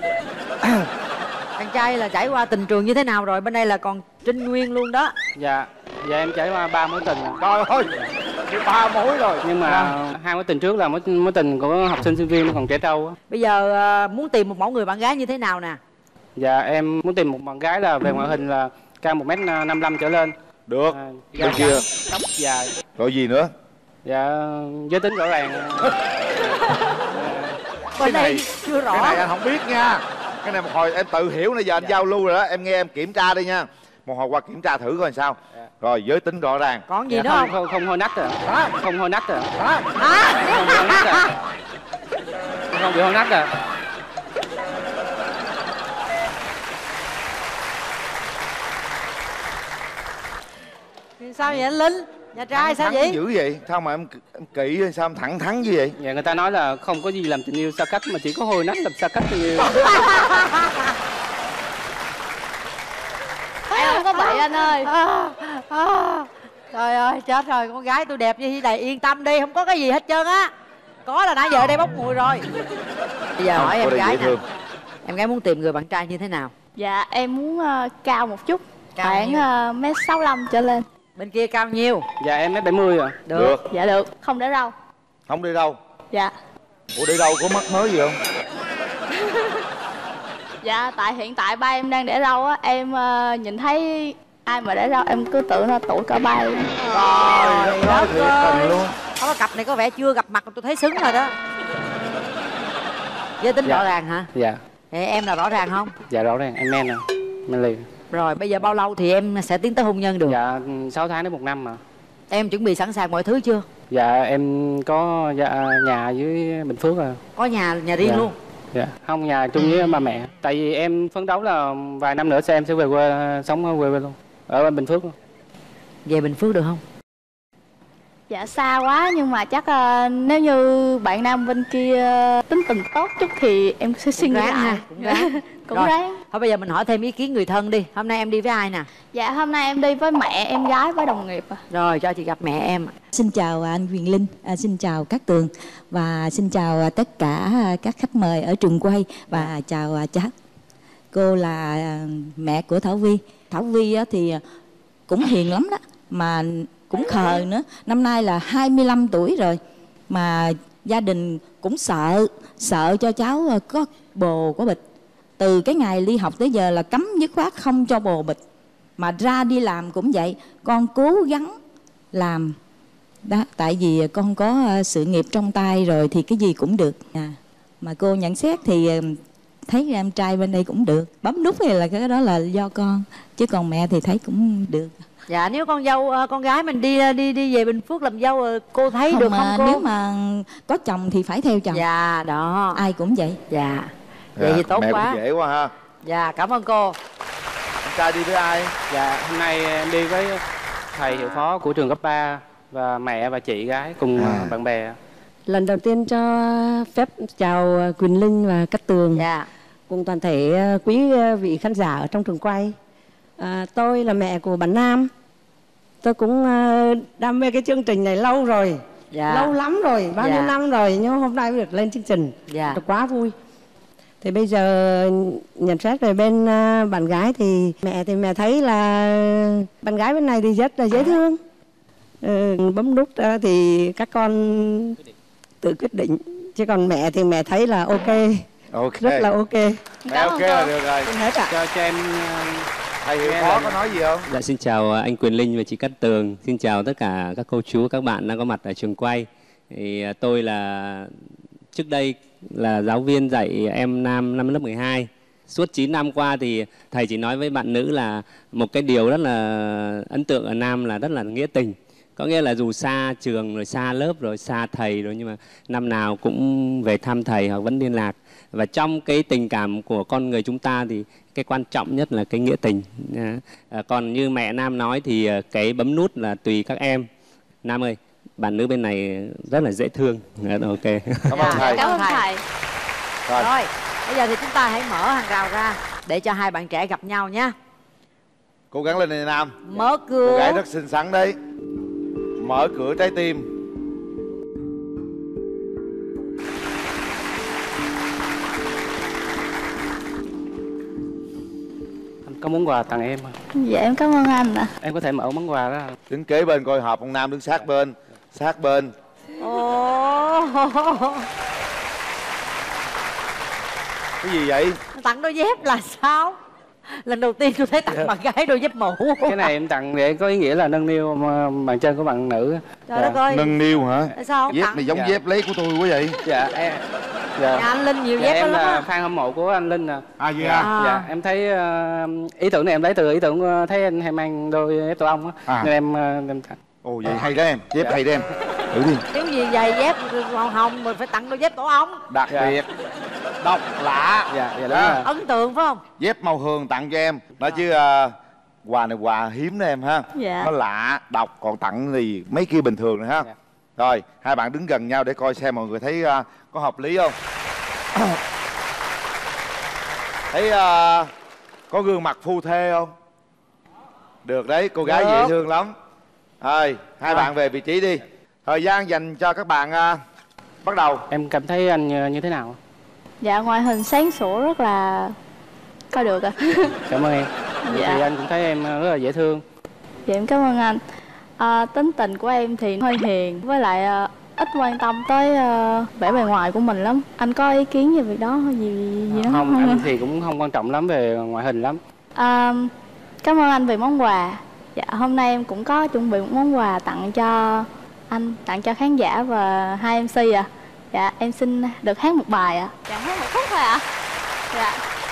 Anh trai là trải qua tình trường như thế nào rồi? Bên đây là còn trinh nguyên luôn đó. Dạ, em trải qua 3 mối tình. Trời ơi, 3 mối rồi. Nhưng mà 2 mối tình trước là mối tình của học sinh sinh viên còn trẻ trâu á. Bây giờ muốn tìm một mẫu người bạn gái như thế nào nè? Dạ, em muốn tìm một bạn gái là về ngoại hình là cao 1m55 trở lên. Được. Da Bên kia. trắng, tóc dài. Rồi gì nữa? Dạ, giới tính rõ ràng. Bên đây chưa rõ. Cái này anh không biết nha. Cái này một hồi em tự hiểu, nãy giờ anh giao lưu rồi đó. Em nghe em kiểm tra đi nha. Một hồi qua kiểm tra thử coi sao. Rồi giới tính rõ ràng. Còn gì Dạ, nữa không? Không hôi nách à. Không hôi nách à. Hả? Không hôi nách à. Không bị hôi nách à. Sao vậy anh Linh? Nhà trai sao Thẳng vậy? dữ vậy? Sao mà em kỹ hay sao em thẳng thắn như vậy? Dạ, người ta nói là không có gì làm tình yêu xa cách mà chỉ có hôi nách làm xa cách tình yêu. Em không có bậy anh ơi. Trời ơi, chết rồi, con gái tôi đẹp như thế này, yên tâm đi, không có cái gì hết trơn á. Có là nãy giờ ở đây bốc mùi rồi. Bây giờ hỏi em gái nè. Em gái muốn tìm người bạn trai như thế nào? Dạ em muốn cao một chút, Cao khoảng nhiêu? 1m65 trở lên. Bên kia cao nhiêu? Dạ em 1m70 à. Được. Dạ được, không để râu. Không đi đâu? Dạ. Ủa đi đâu, có mắc mới gì không? Dạ tại hiện tại ba em đang để râu á, em nhìn thấy Ai mà để rau em cứ tưởng nó tuổi cỡ 3 luôn. Trời đất ơi luôn. Có cặp này có vẻ chưa gặp mặt tôi thấy xứng rồi đó. Giới tính rõ ràng hả? Dạ. Em là rõ ràng không? Dạ rõ ràng, em men nè, men liền. Rồi bây giờ bao lâu thì em sẽ tiến tới hôn nhân được? Dạ 6 tháng đến 1 năm mà. Em chuẩn bị sẵn sàng mọi thứ chưa? Dạ em có nhà dưới Bình Phước rồi. Có nhà riêng Dạ. luôn? Dạ, không, nhà chung với ba mẹ. Tại vì em phấn đấu là vài năm nữa em sẽ về quê, sống ở quê luôn, ở Bình Phước luôn. Về Bình Phước được không? Dạ xa quá, nhưng mà chắc nếu như bạn nam bên kia tính tình tốt chút thì em sẽ suy nghĩ lại. Cũng ráng. Cũng Rồi, ráng. thôi bây giờ mình hỏi thêm ý kiến người thân đi. Hôm nay em đi với ai nè? Dạ hôm nay em đi với mẹ, em gái với đồng nghiệp. Rồi cho chị gặp mẹ em. Xin chào anh Quyền Linh, xin chào các Tường và xin chào tất cả các khách mời ở trường quay và chào cháu. Cô là mẹ của Thảo Vi. Thảo Vi thì cũng hiền lắm đó, mà cũng khờ nữa. Năm nay là 25 tuổi rồi mà gia đình cũng sợ cho cháu có bồ có bịch. Từ cái ngày đi học tới giờ là cấm dứt khoát không cho bồ bịch. Mà ra đi làm cũng vậy, con cố gắng làm đó, tại vì con có sự nghiệp trong tay rồi thì cái gì cũng được. Mà cô nhận xét thì thấy em trai bên đây cũng được. Bấm nút thì là cái đó là do con, chứ còn mẹ thì thấy cũng được. Dạ nếu con dâu con gái mình đi về Bình Phước làm dâu cô thấy không, được không cô? Nếu mà có chồng thì phải theo chồng. Dạ đó. Ai cũng vậy. Dạ. Vậy thì tốt mẹ quá. Cũng dễ quá ha. Dạ cảm ơn cô. Anh trai đi với ai? Dạ hôm nay em đi với thầy hiệu phó của trường cấp 3 và mẹ và chị gái cùng bạn bè. Lần đầu tiên cho phép chào Quyền Linh và Cát Tường. Dạ. Cùng toàn thể quý vị khán giả ở trong trường quay. Tôi là mẹ của bạn Nam. Tôi cũng đam mê cái chương trình này lâu rồi. Dạ. Lâu lắm rồi, bao nhiêu năm rồi, nhưng hôm nay mới được lên chương trình. Dạ. Được quá vui. Thì bây giờ nhận xét về bên bạn gái thì mẹ thấy là bạn gái bên này thì rất là dễ thương. Bấm nút thì các con tự quyết định, chứ còn mẹ thì mẹ thấy là ok, rất là ok. Mẹ ok là được rồi. Hết ạ. Cho em thầy hiệu phó có nói gì không? Dạ xin chào anh Quyền Linh và chị Cát Tường, xin chào tất cả các cô chú các bạn đang có mặt ở trường quay. Thì tôi là trước đây là giáo viên dạy em nam năm lớp 12. Suốt 9 năm qua thì thầy chỉ nói với bạn nữ là một cái điều rất là ấn tượng ở Nam là rất là nghĩa tình. Có nghĩa là dù xa trường rồi xa lớp rồi xa thầy rồi nhưng mà năm nào cũng về thăm thầy hoặc vẫn liên lạc. Và trong cái tình cảm của con người chúng ta thì cái quan trọng nhất là cái nghĩa tình. Còn như mẹ Nam nói thì cái bấm nút là tùy các em. Nam ơi, bạn nữ bên này rất là dễ thương. Ok. Cảm ơn thầy. Cảm ơn thầy. Rồi. Bây giờ thì chúng ta hãy mở hàng rào ra để cho hai bạn trẻ gặp nhau nhé. Cố gắng lên này Nam. Mở cửa. Cô gái rất xinh xắn đấy. Mở cửa trái tim. Anh có món quà tặng em à? Dạ em cảm ơn anh ạ. Em có thể mở món quà đó. Đứng kế bên coi hợp ông Nam, đứng sát bên. Sát bên. Cái gì vậy? Tặng đôi dép là sao? Lần đầu tiên tôi thấy tặng bạn gái đôi dép mũ. Cái này em tặng để có ý nghĩa là nâng niu bàn chân của bạn nữ. Trời đất ơi. Nâng niu hả? Tại sao không Dép tặng? này giống dép lấy của tôi quá vậy. Dạ em. Dạ. Nhà anh Linh nhiều Dạ, dép em lắm là á. fan hâm mộ của anh Linh nè. Vậy à? Dạ em thấy ý tưởng này em lấy từ ý tưởng thấy anh hay mang đôi dép tổ ong á, nên em tặng. Ồ vậy hay đó em, dép hay đó em. Thử đi. Thiếu gì giày dép màu hồng mình phải tặng đôi dép tổ ong. Đặc biệt, độc lạ. Dạ đúng rồi. Ấn tượng phải không? Dép màu hường tặng cho em. Nói chứ quà này quà hiếm đó em ha. Dạ. Nó lạ, độc, còn tặng thì mấy kia bình thường rồi ha. Rồi, hai bạn đứng gần nhau để coi xem mọi người thấy có hợp lý không. Thấy có gương mặt phu thê không? Được đấy, cô gái dễ thương lắm. Rồi, hai bạn về vị trí đi. Thời gian dành cho các bạn bắt đầu. Em cảm thấy anh như thế nào? Dạ ngoại hình sáng sủa rất là coi được ạ. Cảm ơn em. Dạ. Thì anh cũng thấy em rất là dễ thương. Dạ em cảm ơn anh. Tính tình của em thì hơi hiền, với lại ít quan tâm tới vẻ bề ngoài của mình lắm. Anh có ý kiến về việc đó gì đó Không, không? anh thì cũng không quan trọng lắm về ngoại hình lắm. Cảm ơn anh về món quà. Dạ, hôm nay em cũng có chuẩn bị một món quà tặng cho anh, tặng cho khán giả và hai MC ạ. Dạ, em xin được hát một bài ạ. Dạ, hát một khúc thôi ạ. Dạ.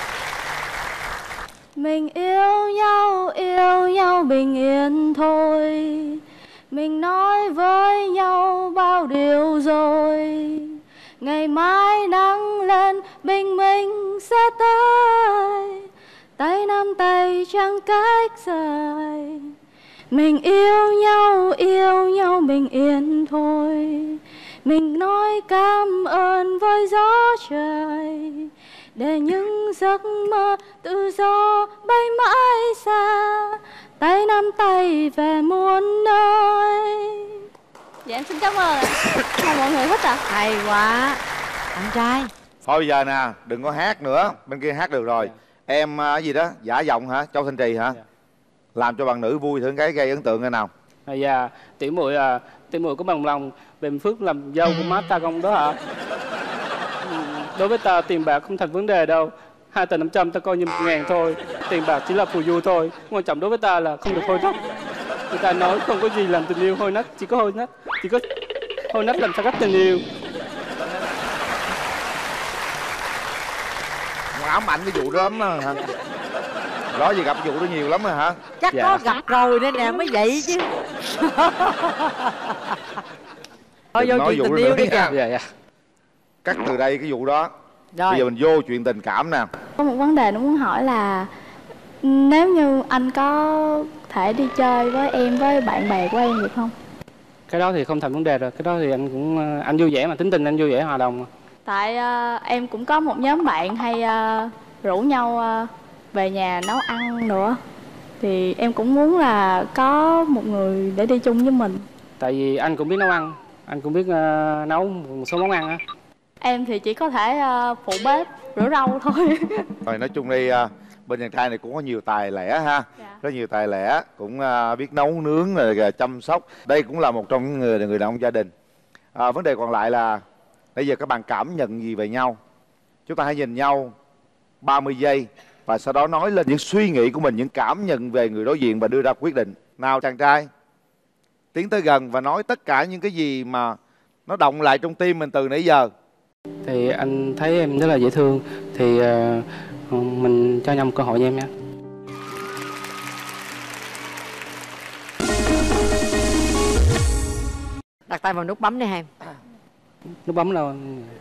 Mình yêu nhau bình yên thôi. Mình nói với nhau bao điều rồi. Ngày mai nắng lên bình minh sẽ tới. Tay nắm tay chẳng cách rời. Mình yêu nhau bình yên thôi. Mình nói cảm ơn với gió trời. Để những giấc mơ tự do bay mãi xa. Tay nắm tay về muôn nơi. Dạ em xin cảm ơn ạ. Mong mọi người thích ạ. Hay quá. Anh trai. Thôi bây giờ nè, đừng có hát nữa. Bên kia hát được rồi. Em gì đó, giả giọng hả? Châu Thanh Trì hả? Làm cho bạn nữ vui thử cái gây ấn tượng cái nào. Dạ, tỷ muội có bằng lòng bền phước làm dâu của má ta không đó hả? Đối với ta tiền bạc không thành vấn đề đâu. 2 tờ 500 ta coi như 1.000 thôi. Tiền bạc chỉ là phù du thôi. Quan trọng đối với ta là không được hôi nách. Người ta nói không có gì làm tình yêu hôi nách, chỉ có hôi nách. Chỉ có hôi nách làm sao cách tình yêu. Ám ảnh cái vụ đó lắm hả? Đó gì gặp vụ đó nhiều lắm rồi hả? Chắc có gặp rồi nên nè mới vậy chứ. Thôi vô chuyện tình yêu đi kìa. Cắt từ đây cái vụ đó. Rồi. Bây giờ mình vô chuyện tình cảm nè. Có một vấn đề nó muốn hỏi là nếu như anh có thể đi chơi với em, với bạn bè của em được không? Cái đó thì không thành vấn đề rồi. Cái đó thì anh vui vẻ mà, tính tình anh vui vẻ hòa đồng mà. Tại em cũng có một nhóm bạn hay rủ nhau về nhà nấu ăn nữa. Thì em cũng muốn là có một người để đi chung với mình. Tại vì anh cũng biết nấu ăn. Anh cũng biết nấu một số món ăn á. Em thì chỉ có thể phụ bếp, rửa rau thôi. Rồi nói chung đi, bên chàng trai này cũng có nhiều tài lẻ ha. Rất nhiều tài lẻ, cũng biết nấu nướng rồi chăm sóc. Đây cũng là một trong những người đàn ông gia đình. Vấn đề còn lại là bây giờ các bạn cảm nhận gì về nhau. Chúng ta hãy nhìn nhau 30 giây và sau đó nói lên những suy nghĩ của mình, những cảm nhận về người đối diện và đưa ra quyết định. Nào chàng trai, tiến tới gần và nói tất cả những cái gì mà nó động lại trong tim mình từ nãy giờ. Thì anh thấy em rất là dễ thương. Thì mình cho nhau một cơ hội nha em nha. Đặt tay vào nút bấm đi em. Nút bấm đâu?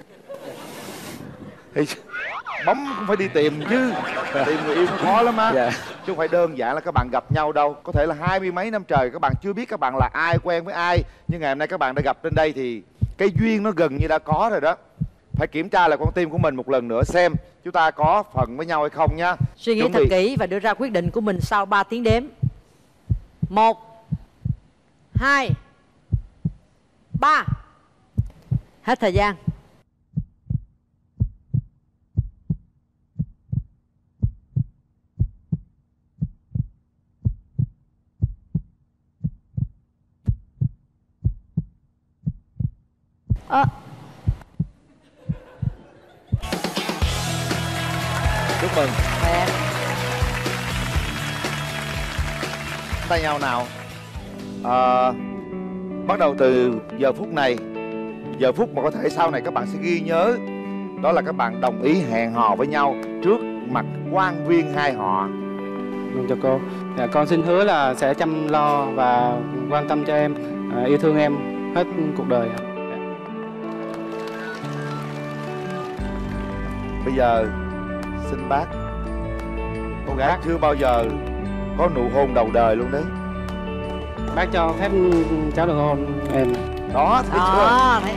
Thì bấm cũng phải đi tìm chứ. Tìm người yêu khó lắm á. Chứ không phải đơn giản là các bạn gặp nhau đâu. Có thể là 20 mấy năm trời các bạn chưa biết các bạn là ai, quen với ai. Nhưng ngày hôm nay các bạn đã gặp trên đây thì cái duyên nó gần như đã có rồi đó. Phải kiểm tra lại con tim của mình một lần nữa xem chúng ta có phận với nhau hay không nha. Suy nghĩ thật kỹ và đưa ra quyết định của mình sau 3 tiếng đếm. 1 2 3. Hết thời gian. Chúc mừng. Tay nhau nào. Bắt đầu từ giờ phút này, giờ phút mà có thể sau này các bạn sẽ ghi nhớ, đó là các bạn đồng ý hẹn hò với nhau trước mặt quan viên hai họ. Chào cô. Con xin hứa là sẽ chăm lo và quan tâm cho em, yêu thương em hết cuộc đời. Bây giờ xin bác, cô gái chưa bao giờ có nụ hôn đầu đời luôn đấy. Bác cho phép cháu được hôn em. Đó, thấy chưa? Thấy.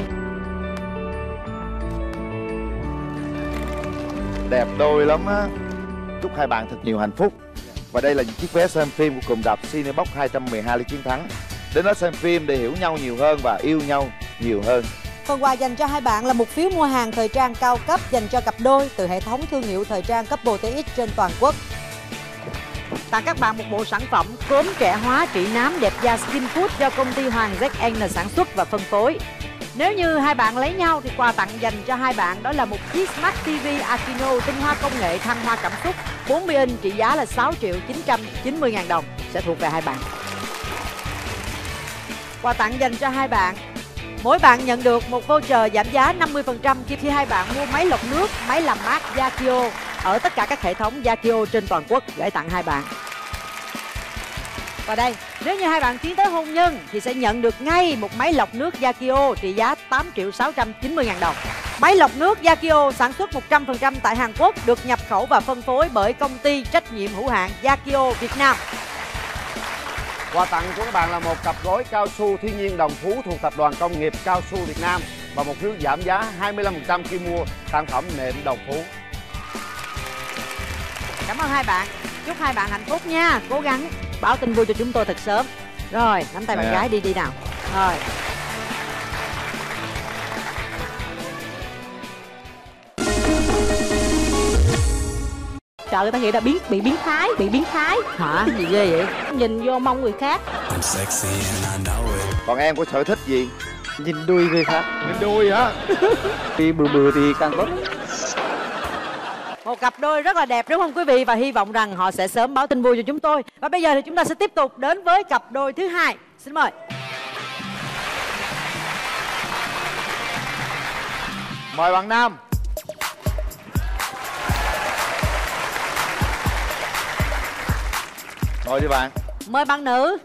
Đẹp đôi lắm á. Chúc hai bạn thật nhiều hạnh phúc. Và đây là những chiếc vé xem phim của cụm rạp Cinebox 212 Lý Chiến Thắng. Đến đó xem phim để hiểu nhau nhiều hơn và yêu nhau nhiều hơn. Phần quà dành cho hai bạn là một phiếu mua hàng thời trang cao cấp dành cho cặp đôi từ hệ thống thương hiệu thời trang Couple TX trên toàn quốc. Tặng các bạn một bộ sản phẩm cốm trẻ hóa trị nám đẹp da Skin Food do công ty Hoàng ZN sản xuất và phân phối. Nếu như hai bạn lấy nhau thì quà tặng dành cho hai bạn đó là một chiếc Smart TV Aquino tinh hoa công nghệ thăng hoa cảm xúc 40 inch trị giá là 6.990.000 đồng sẽ thuộc về hai bạn. Quà tặng dành cho hai bạn, mỗi bạn nhận được một voucher giảm giá 50% khi hai bạn mua máy lọc nước, máy làm mát Yakio ở tất cả các hệ thống Yakio trên toàn quốc gửi tặng hai bạn. Và đây, nếu như hai bạn tiến tới hôn nhân thì sẽ nhận được ngay một máy lọc nước Yakio trị giá 8.690.000 đồng. Máy lọc nước Yakio sản xuất 100% tại Hàn Quốc, được nhập khẩu và phân phối bởi công ty trách nhiệm hữu hạn Yakio Việt Nam. Quà tặng của các bạn là một cặp gối cao su thiên nhiên Đồng Phú thuộc Tập đoàn Công nghiệp Cao su Việt Nam và một phiếu giảm giá 25% khi mua sản phẩm nệm Đồng Phú. Cảm ơn hai bạn. Chúc hai bạn hạnh phúc nha. Cố gắng báo tin vui cho chúng tôi thật sớm. Rồi, nắm tay bạn gái đi nào. Rồi. Trời, người ta nghĩ là bị biến thái. Hả? Gì ghê vậy? Nhìn vô mông người khác. Còn em có sở thích gì? Nhìn đuôi người khác. Nhìn đuôi hả? Đi bự thì càng tốt. Một cặp đôi rất là đẹp đúng không quý vị? Và hy vọng rằng họ sẽ sớm báo tin vui cho chúng tôi. Và bây giờ thì chúng ta sẽ tiếp tục đến với cặp đôi thứ hai. Xin mời. Mời bạn nam. Ngồi đi bạn. Mời bạn nữ.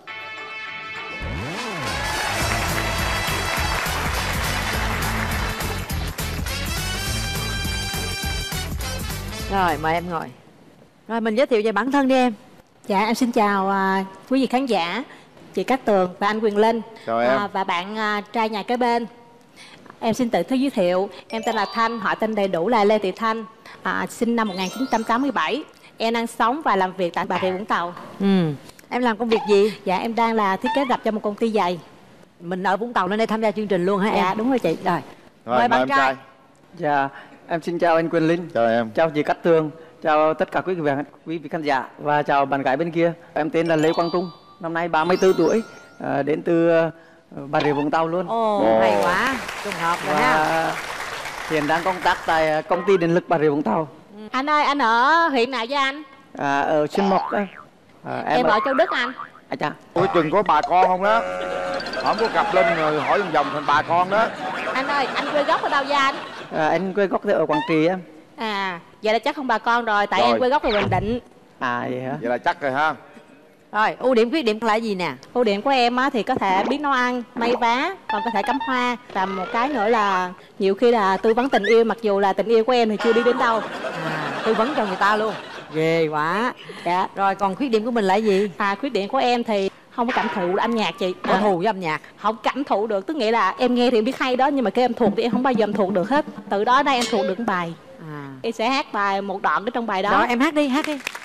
Rồi, mời em ngồi. Rồi, mình giới thiệu về bản thân đi em. Dạ, em xin chào quý vị khán giả, chị Cát Tường và anh Quyền Linh. Chào em. Và bạn trai nhà kế bên. Em xin tự giới thiệu. Em tên là Thanh, họ tên đầy đủ là Lê Thị Thanh, sinh năm 1987. Em đang sống và làm việc tại Bà Rịa Vũng Tàu. Em làm công việc gì? Dạ, em đang là thiết kế rập cho một công ty giày. Mình ở Vũng Tàu nên đây tham gia chương trình luôn hả em? Dạ, đúng rồi chị. Rồi, mời bạn trai. Dạ, em xin chào anh Quyền Linh. Chào em. Chào chị Cát Tường. Chào tất cả quý vị khán giả. Và chào bạn gái bên kia. Em tên là Lê Quang Trung, năm nay 34 tuổi, đến từ Bà Rịa Vũng Tàu luôn. Ồ, hay quá, trùng hợp rồi ha. Và hiện đang công tác tại công ty điện lực Bà Rịa Vũng Tàu. Anh ơi, anh ở huyện nào với anh? Ở Xuyên Mộc đây. Em ở Châu Đức anh. Chà. Ủa chừng có bà con không đó? Không có cặp lên rồi hỏi vòng vòng thành bà con đó. Anh ơi, anh quê gốc ở đâu với anh? Anh quê gốc ở Quảng Trị em. Vậy là chắc không bà con rồi, tại Rồi. em quê gốc ở Bình Định. Vậy hả? Vậy là chắc rồi ha. Rồi, ưu điểm khuyết điểm là gì nè? Ưu điểm của em á, thì có thể biết nấu ăn, may vá, còn có thể cắm hoa. Và một cái nữa là nhiều khi là tư vấn tình yêu, mặc dù là tình yêu của em thì chưa đi đến đâu. Tư vấn cho người ta luôn. Ghê quá. Dạ. Rồi còn khuyết điểm của mình là gì? Khuyết điểm của em thì không có cảm thụ âm nhạc chị. Có thù với âm nhạc? Không cảm thụ được, tức nghĩa là em nghe thì em biết hay đó, nhưng mà khi em thuộc thì em không bao giờ em thuộc được hết. Từ đó đây em thuộc được bài. Em sẽ hát bài một đoạn ở trong bài đó. Rồi em hát đi.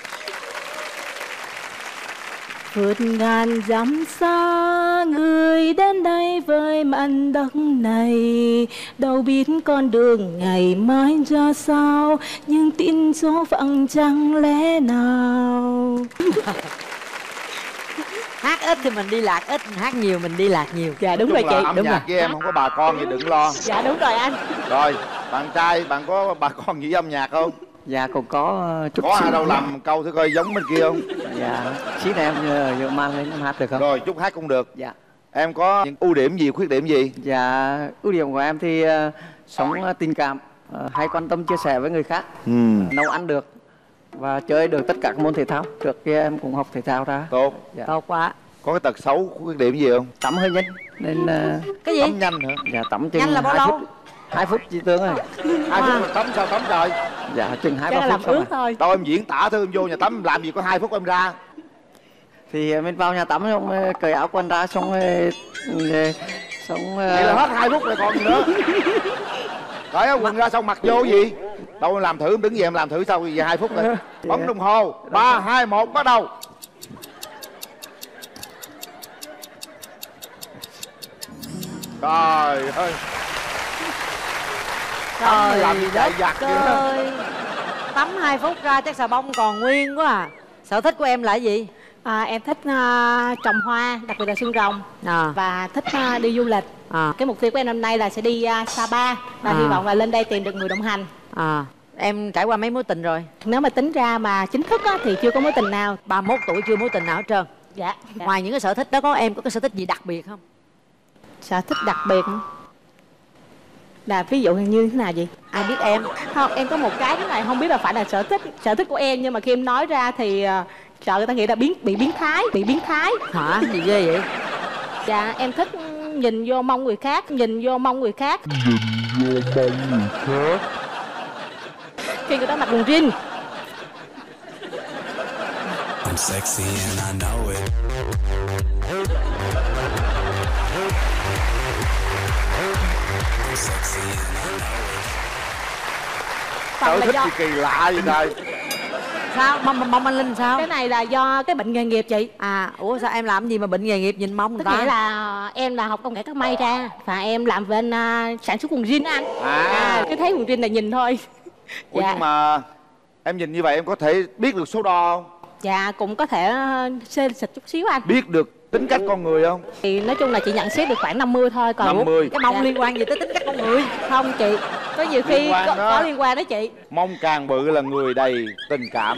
Vượt ngàn dặm xa, người đến đây với mảnh đất này. Đâu biết con đường ngày mai ra sao, nhưng tin số phận chẳng lẽ nào. Hát ít thì mình đi lạc ít, hát nhiều mình đi lạc nhiều. Dạ đúng rồi chị. Âm Đúng nhạc rồi. với em không có bà con thì đừng lo. Dạ đúng rồi anh. Rồi, bạn trai bạn có bà con nghĩ âm nhạc không? Dạ cũng có chút Có xíu. ai đâu làm câu thử coi giống bên kia không? Dạ, xí này em giờ mang lên em hát được không? Rồi, chút hát cũng được. Dạ. Em có những ưu điểm gì, khuyết điểm gì? Dạ, ưu điểm của em thì sống tình cảm, hay quan tâm chia sẻ với người khác, nấu ăn được và chơi được tất cả các môn thể thao. Trước kia em cũng học thể thao ra. Tốt. Dạ. Tốt quá. Có cái tật xấu, khuyết điểm gì không? Tắm hơi nhanh nên cái gì? Tắm nhanh hả? Dạ, tắm chừng Nhanh là bao 2 lâu? phút. 2 phút chị Tương ơi. 2 phút mà tắm sao tắm trời? Dạ, chừng 2-3 Chắc là làm phút xong ướt thôi. Đâu em diễn tả thôi, em vô nhà tắm làm gì có 2 phút em ra. Thì mình vào nhà tắm xong cởi áo quần ra xong Vậy là hết 2 phút rồi còn gì nữa. Cởi áo quần ra xong mặc vô gì? Đâu em làm thử, em đứng gì em làm thử sau về 2 phút rồi. Bấm đồng hồ. 3, 2, 1 bắt đầu. Trời ơi. Trời làm gì đất chạy giặt vậy? ơi. Tắm 2 phút ra chắc xà bông còn nguyên quá à. Sở thích của em là gì? Em thích trồng hoa, đặc biệt là xương rồng. À. Và thích đi du lịch. Cái mục tiêu của em năm nay là sẽ đi Sapa và hy vọng là lên đây tìm được người đồng hành. Em trải qua mấy mối tình rồi? Nếu mà tính ra mà chính thức á, thì chưa có mối tình nào. 31 tuổi chưa mối tình nào hết trơn? Dạ. Ngoài những cái sở thích đó em có cái sở thích gì đặc biệt không? Sở thích đặc biệt không? Là ví dụ như thế nào vậy? Ai biết em? Không, em có một cái thế này không biết là phải là sở thích của em, nhưng mà khi em nói ra thì sợ người ta nghĩ là bị biến thái. Hả? Gì ghê vậy? Dạ, em thích nhìn vô mông người khác. Khi người ta mặc quần jean. I'm sexy and I know it. I'm sexy and I know it. Sở thích gì kỳ lạ vậy trời? Sao? Mong anh Linh sao? Cái này là do cái bệnh nghề nghiệp chị. Ủa sao em làm gì mà bệnh nghề nghiệp nhìn mông người ta? Tức nghĩa là em là học công nghệ các may ra và em làm bên sản xuất quần jean á anh. Cứ thấy quần jean là nhìn thôi. Ủa nhưng mà em nhìn như vậy em có thể biết được số đo không? Dạ cũng có thể xê xịt chút xíu anh. Biết được tính cách con người không? Thì nói chung là chị nhận xét được khoảng 50 thôi. Còn 50. Cái mông liên quan gì tới tính cách con người? Không chị, có nhiều khi có liên quan đó chị. Mông càng bự là người đầy tình cảm.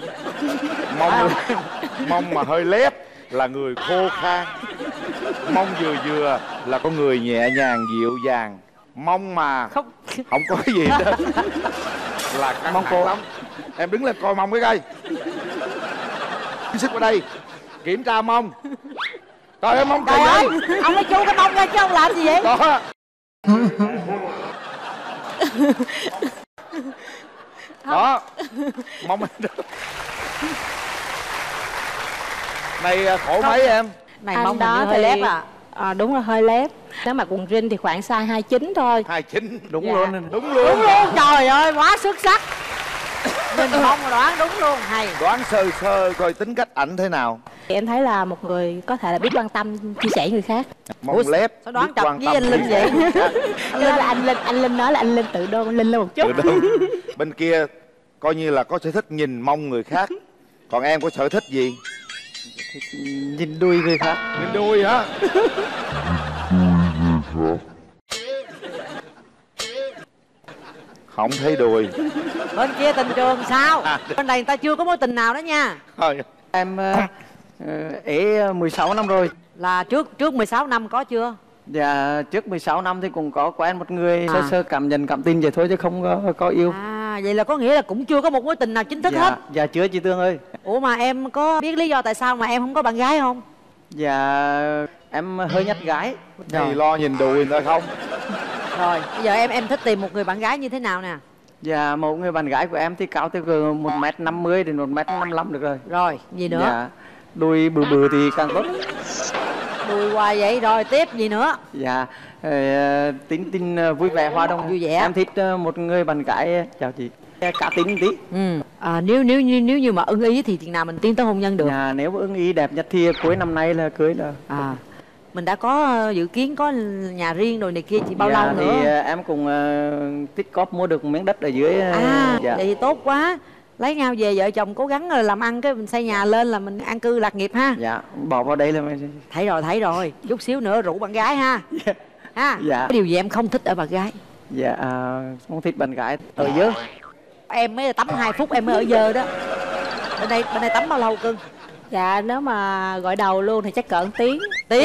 Mông mà hơi lép là người khô khan. Mông vừa là con người nhẹ nhàng dịu dàng. Mông mà không có cái gì đó là căng thẳng lắm. Em đứng lên coi mông cái coi. Sức vào đây kiểm tra mông. Trời ơi mông trời ơi, ông nói chú cái mông ra chứ ông làm gì vậy? Đó. Đó. Mông này khổ mấy em? Này mông đó hơi lép đúng là hơi lép. Nếu mà quần jean thì khoảng size 29 thôi. 29 đúng dạ. Luôn. Đúng luôn. Trời ơi quá xuất sắc. Nhìn mông mà đoán đúng luôn. Hay. Đoán sơ coi tính cách ảnh thế nào? Thì em thấy là một người có thể là biết quan tâm, chia sẻ người khác. Mông lép. Sao đoán trật với anh Linh vậy? Anh Linh nói là anh Linh tự đôn anh Linh lên một chút. Bên kia coi như là có sở thích nhìn mông người khác. Còn em có sở thích gì? Nhìn đuôi người khác. Nhìn đuôi hả? Không thấy đùi. Bên kia tình trường sao? Bên này người ta chưa có mối tình nào đó nha. Em ế 16 năm rồi. Là trước 16 năm có chưa? Dạ trước 16 năm thì cũng có quen một người sơ cảm nhận cảm tình vậy thôi chứ không có yêu. Vậy là có nghĩa là cũng chưa có một mối tình nào chính thức hết. Dạ chưa chị Tương ơi. Ủa mà em có biết lý do tại sao mà em không có bạn gái không? Dạ em hơi nhát gái. Thì lo nhìn đùi người ta không? Rồi bây giờ em thích tìm một người bạn gái như thế nào nè? Dạ một người bạn gái của em thì cao từ 1m50 đến 1m55 được rồi. Rồi gì nữa? Dạ đuôi bự thì càng tốt. Đuôi hoài vậy rồi tiếp gì nữa? Dạ tính vui vẻ hòa đồng. Vui vẻ. Em thích một người bạn gái chào chị cá tính tí. Nếu như mà ưng ý thì chừng nào mình tiến tới hôn nhân được? Dạ nếu ưng ý đẹp nhất thì cuối năm nay là cưới là. Mình đã có dự kiến có nhà riêng rồi này kia chỉ bao lâu nữa? Thì em cũng tích cóp mua được một miếng đất ở dưới. Vậy thì tốt quá. Lấy nhau về vợ chồng cố gắng làm ăn cái mình xây nhà lên là mình an cư lạc nghiệp ha. Dạ bỏ vào đây là thấy rồi chút xíu nữa rủ bạn gái ha. Ha. Dạ. Cái điều gì em không thích ở bạn gái? Dạ không thích bạn gái ở dơ. Em mới tắm 2 phút em mới ở dơ đó. Bên đây tắm bao lâu cưng? Dạ nếu mà gọi đầu luôn thì chắc cỡ tiếng.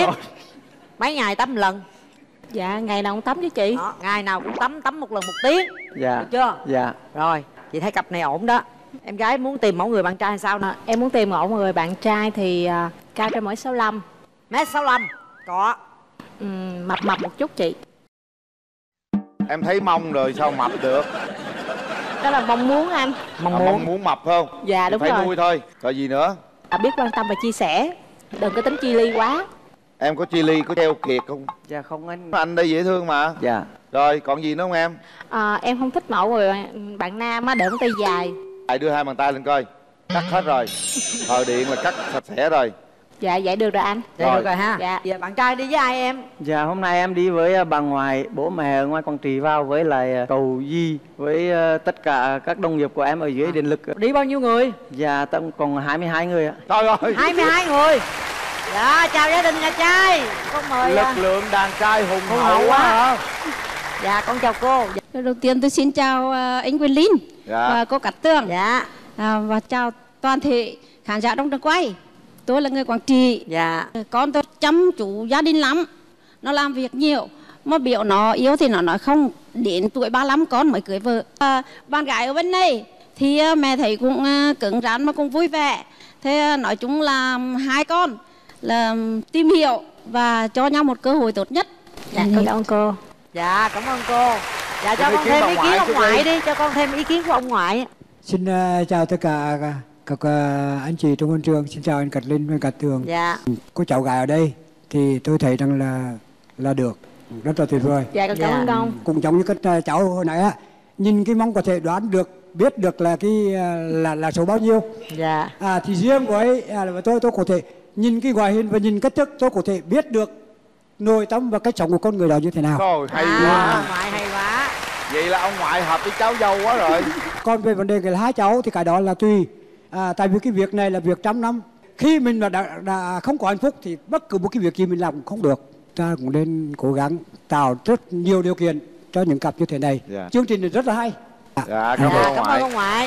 Mấy ngày tắm một lần? Dạ ngày nào cũng tắm với chị. Ngày nào cũng tắm một lần 1 tiếng. Dạ. Được chưa? Dạ. Rồi chị thấy cặp này ổn đó. Em gái muốn tìm mẫu người bạn trai sao nè? Em muốn tìm mẫu người bạn trai thì cao trên 1m65. 1m65 có. Mập một chút chị. Em thấy mông rồi sao mập được? Đó là mong muốn anh. Mong muốn mập không? Dạ đúng phải rồi. Phải nuôi thôi. Rồi gì nữa? Biết quan tâm và chia sẻ. Đừng có tính chi ly quá. Em có chi ly, có treo kiệt không? Dạ không anh. Anh đây dễ thương mà. Dạ. Rồi còn gì nữa không em? Em không thích mẫu người bạn nam á, để ngón tay dài. Đưa 2 bàn tay lên coi. Cắt hết rồi. Thợ điện là cắt sạch sẽ rồi. Dạ vậy được rồi anh. Vậy được rồi ha. Dạ. Giờ bạn trai đi với ai em? Dạ hôm nay em đi với bà ngoại, bố mẹ ở ngoài Quảng Trị vào với lại cậu Di, với tất cả các đồng nghiệp của em ở dưới điện lực. Đi bao nhiêu người? Dạ tổng cộng 22 người ạ. Trời ơi. 22 người. Dạ, chào gia đình nhà trai. Con mời Lực lượng đàn trai hùng hậu quá quá. hả? Dạ, con chào cô. Đầu tiên tôi xin chào anh Quyền Linh và cô Cát Tường. Dạ. Và chào toàn thể khán giả trong trường quay. Tôi là người Quảng Trị. Dạ. Con tôi chăm chú gia đình lắm. Nó làm việc nhiều. Mà biểu nó yêu thì nó nói không. Đến tuổi 35 con mới cưới vợ. Bạn gái ở bên này thì mẹ thấy cũng cứng rắn mà cũng vui vẻ. Thế nói chung là hai con là tìm hiểu và cho nhau một cơ hội tốt nhất. Dạ, con cảm ơn cô. Dạ, cảm ơn cô. Dạ, cho con thêm ý kiến ông ngoại đi. Cho con thêm ý kiến của ông ngoại. Xin chào tất cả các anh chị trong hội trường. Xin chào anh Cát Linh và Cát Tường. Dạ. Có cháu gái ở đây thì tôi thấy rằng là được, rất là tuyệt vời. Dạ, con cảm ơn con. Cũng giống như các cháu hồi nãy á, nhìn cái mong có thể đoán được, biết được là cái là số bao nhiêu. Dạ. Thì riêng của ấy tôi có thể nhìn cái ngoại hình và nhìn cách thức, tôi có thể biết được nội tâm và cách sống của con người đó như thế nào. Thôi hay quá. Ông ngoại hay quá. Vậy là ông ngoại hợp với cháu dâu quá rồi. Còn về vấn đề là hai cháu thì cái đó là tùy. Tại vì cái việc này là việc trăm năm. Khi mình mà đã không có hạnh phúc thì bất cứ một cái việc gì mình làm cũng không được. Ta cũng nên cố gắng tạo rất nhiều điều kiện cho những cặp như thế này. Chương trình này rất là hay. Dạ, cảm ơn ông ngoại.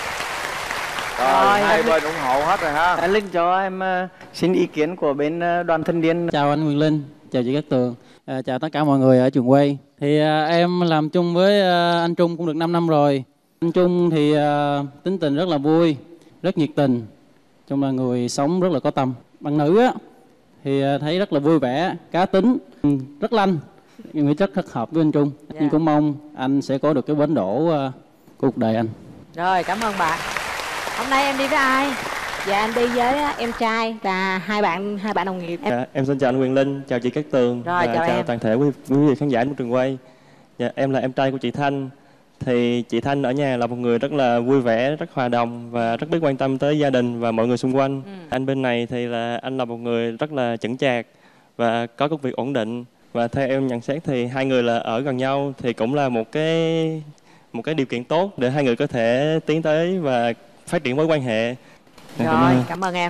Rồi, hai bên ủng hộ hết rồi ha. Anh Linh cho em xin ý kiến của bên đoàn thanh niên. Chào anh Quyền Linh, chào chị Cát Tường, chào tất cả mọi người ở trường quay. Thì em làm chung với anh Trung cũng được 5 năm rồi. Anh Trung thì tính tình rất là vui, rất nhiệt tình, chung là người sống rất là có tâm. Bạn nữ á thì thấy rất là vui vẻ, cá tính, rất lanh, nhưng nghĩ rất hợp với anh Trung. Nhưng cũng mong anh sẽ có được cái bến đỗ của cuộc đời anh. Rồi, cảm ơn bạn. Hôm nay em đi với ai? Dạ, em đi với em trai và hai bạn đồng nghiệp. Em xin chào anh Quyền Linh, chào chị Cát Tường. Rồi, và chào em. toàn thể quý vị khán giả của trường quay. Dạ, em là em trai của chị Thanh. Thì chị Thanh ở nhà là một người rất là vui vẻ, rất hòa đồng và rất biết quan tâm tới gia đình và mọi người xung quanh. Anh bên này thì là anh là một người rất là chững chạc và có công việc ổn định. Và theo em nhận xét thì hai người là ở gần nhau thì cũng là một cái điều kiện tốt để hai người có thể tiến tới và phát triển mối quan hệ. Rồi, cảm ơn em.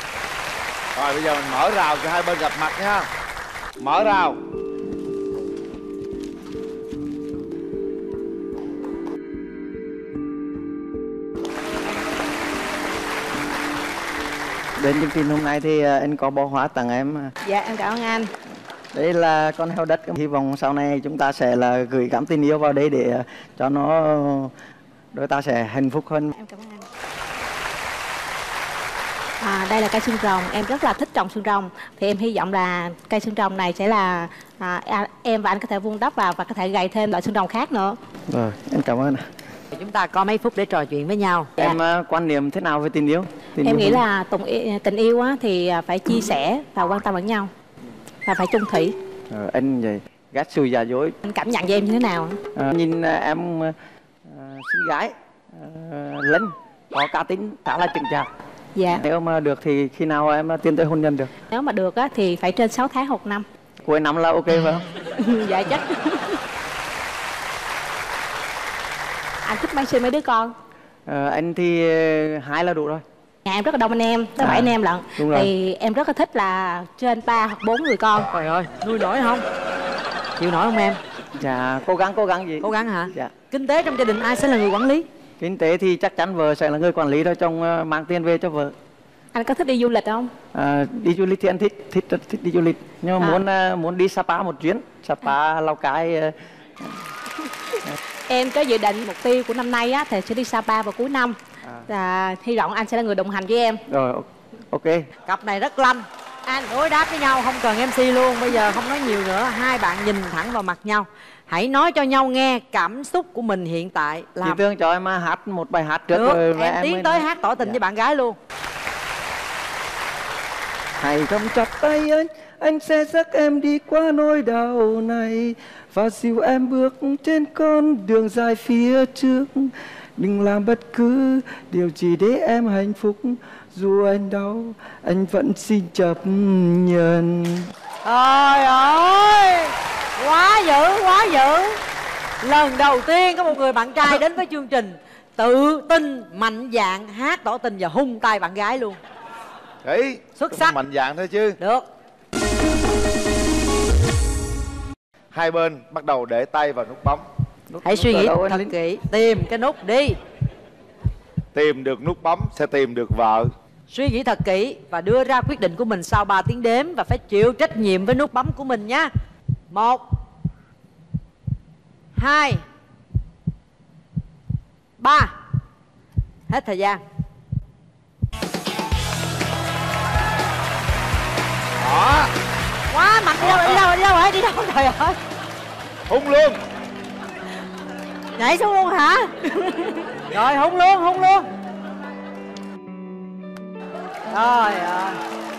Rồi bây giờ mình mở rào cho hai bên gặp mặt nha. Mở rào. Đến chương trình hôm nay thì anh có bó hoa tặng em. Dạ, em cảm ơn anh. Đây là con heo đất. Hy vọng sau này chúng ta sẽ là gửi gắm tình yêu vào đây để cho đôi ta sẽ hạnh phúc hơn. Em cảm ơn anh. Đây là cây xương rồng, em rất là thích trồng xương rồng. Thì em hy vọng là cây xương rồng này sẽ là em và anh có thể vun đắp vào và có thể gầy thêm loại xương rồng khác nữa. Rồi, em cảm ơn. Chúng ta có mấy phút để trò chuyện với nhau. Em quan niệm thế nào về tình yêu? Em nghĩ là tình yêu thì phải chia sẻ và quan tâm lẫn nhau và phải chung thủy. Anh vậy ghét sự giả dối. Anh cảm nhận về em như thế nào? Nhìn em xinh gái, Linh có cá tính khá là chững chạc. Dạ. Nếu mà được thì khi nào em tiến tới hôn nhân được? Nếu mà được thì phải trên 6 tháng hoặc năm. Cuối năm là ok phải không? Dạ chắc. Anh thích mang sinh mấy đứa con? Anh thì 2 là đủ rồi. Nhà em rất là đông anh em, tới 7 anh em lận. Đúng rồi. Thì em rất là thích là trên 3 hoặc 4 người con. Trời ơi, nuôi nổi không? Chịu nổi không em? Dạ, cố gắng gì? Cố gắng hả? Dạ. Kinh tế trong gia đình ai sẽ là người quản lý? Kinh tế thì chắc chắn vợ sẽ là người quản lý thôi, chồng mang tiền về cho vợ. Anh có thích đi du lịch không? Đi du lịch thì anh rất thích đi du lịch. Nhưng mà muốn đi Sapa một chuyến, Sapa, Lào Cai. Em có dự định mục tiêu của năm nay thì sẽ đi Sapa vào cuối năm. Hy vọng anh sẽ là người đồng hành với em. Rồi, ok. Cặp này rất lanh. Anh đối đáp với nhau không cần MC luôn. Bây giờ không nói nhiều nữa, hai bạn nhìn thẳng vào mặt nhau. Hãy nói cho nhau nghe cảm xúc của mình hiện tại. Chị Tường cho em hát một bài hát trước. Được, rồi em tiến tới hát tỏ tình với bạn gái luôn. Hãy cầm chặt tay anh sẽ dắt em đi qua nỗi đau này và dìu em bước trên con đường dài phía trước. Đừng làm bất cứ điều gì để em hạnh phúc, dù anh đau anh vẫn xin chấp nhận. Trời ơi, quá dữ. Lần đầu tiên có một người bạn trai đến với chương trình tự tin, mạnh dạn hát tỏ tình và hung tay bạn gái luôn. Kỹ. Xuất sắc. Mạnh dạn thôi chứ. Được. Hai bên bắt đầu để tay vào nút bấm. Hãy suy nghĩ thật kỹ. Tìm cái nút đi. Tìm được nút bấm sẽ tìm được vợ. Suy nghĩ thật kỹ và đưa ra quyết định của mình sau 3 tiếng đếm. Và phải chịu trách nhiệm với nút bấm của mình nhé. 1 2 3. Hết thời gian. Đó. Quá mạnh. Đi đâu rồi? Đi đâu trời ơi. Hung luôn. Nhảy xuống luôn hả? Rồi hung luôn. Trời ơi.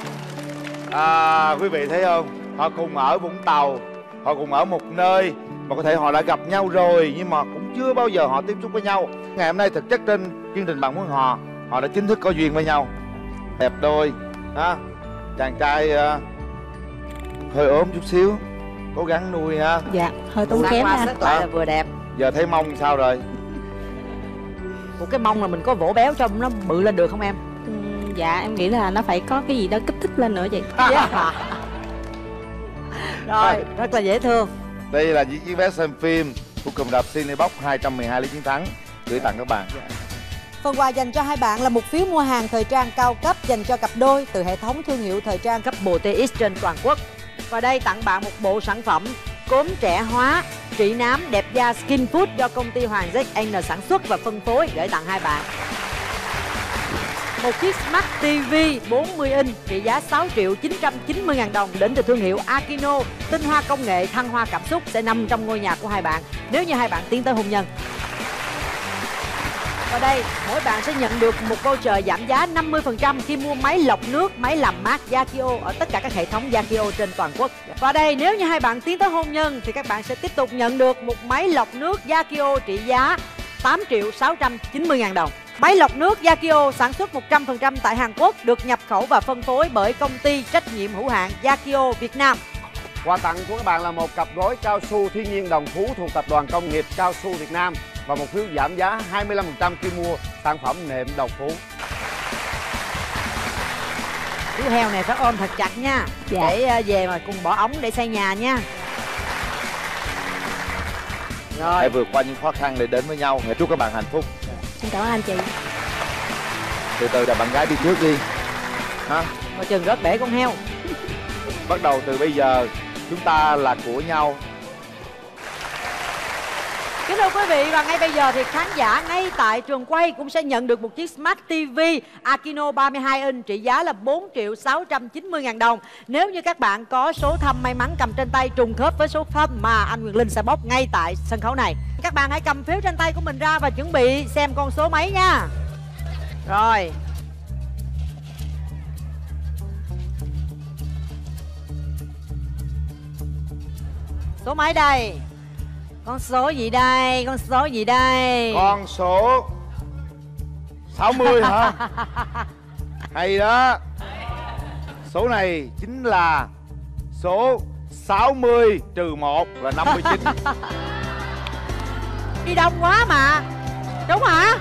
Quý vị thấy không? Họ cùng ở Vũng Tàu, họ cùng ở một nơi mà có thể họ đã gặp nhau rồi nhưng mà cũng chưa bao giờ họ tiếp xúc với nhau. Ngày hôm nay thực chất trên chương trình Bạn Muốn Hò, họ đã chính thức có duyên với nhau. Đẹp đôi ha. Chàng trai hơi ốm chút xíu, cố gắng nuôi ha. Dạ, hơi tốn kém ha. Lại là vừa đẹp. Giờ thấy mông sao rồi? Một cái mông là mình có vỗ béo cho nó bự lên được không em? Dạ, em nghĩ là nó phải có cái gì đó kích thích lên nữa vậy. Rồi, rất là dễ thương. Đây là những chiếc vé xem phim của cụm rạp Cinebox 212 lý chiến thắng gửi tặng các bạn. Phần quà dành cho hai bạn là một phiếu mua hàng thời trang cao cấp dành cho cặp đôi từ hệ thống thương hiệu thời trang cấp bộ TX trên toàn quốc. Và đây tặng bạn một bộ sản phẩm cốm trẻ hóa trị nám đẹp da Skin Food do công ty Hoàng ZN sản xuất và phân phối gửi tặng hai bạn. Một chiếc Smart TV 40 inch trị giá 6.990.000 đồng đến từ thương hiệu Akino, tinh hoa công nghệ thăng hoa cảm xúc sẽ nằm trong ngôi nhà của hai bạn nếu như hai bạn tiến tới hôn nhân. Và đây, mỗi bạn sẽ nhận được một voucher giảm giá 50% khi mua máy lọc nước, máy làm mát Yakio ở tất cả các hệ thống Yakio trên toàn quốc. Và đây, nếu như hai bạn tiến tới hôn nhân thì các bạn sẽ tiếp tục nhận được một máy lọc nước Yakio trị giá 8.690.000 đồng. Máy lọc nước Yakio sản xuất 100% tại Hàn Quốc, được nhập khẩu và phân phối bởi công ty trách nhiệm hữu hạn Yakio Việt Nam. Quà tặng của các bạn là một cặp gối cao su thiên nhiên Đồng Phú thuộc Tập đoàn Công nghiệp Cao su Việt Nam và một phiếu giảm giá 25% khi mua sản phẩm nệm Đồng Phú. Chú heo này phải ôm thật chặt nha. Dạ. Để về mà cùng bỏ ống để xây nhà nha. Rồi. Hãy vượt qua những khó khăn để đến với nhau. Chúc các bạn hạnh phúc. Xin cảm ơn anh chị. Từ từ là bạn gái đi trước đi ha. Coi chừng rớt bể con heo. Bắt đầu từ bây giờ chúng ta là của nhau. Kính thưa quý vị, và ngay bây giờ thì khán giả ngay tại trường quay cũng sẽ nhận được một chiếc Smart TV Akino 32 inch trị giá là 4.690.000 đồng. Nếu như các bạn có số thăm may mắn cầm trên tay trùng khớp với số thăm mà anh Quyền Linh sẽ bóc ngay tại sân khấu này. Các bạn hãy cầm phiếu trên tay của mình ra và chuẩn bị xem con số mấy nha. Rồi. Số mấy đây? Con số gì đây? Con số gì đây? Con số 60 hả? Hay đó. Số này chính là số 60 trừ 1 là 59. Đi đông quá mà. Đúng hả?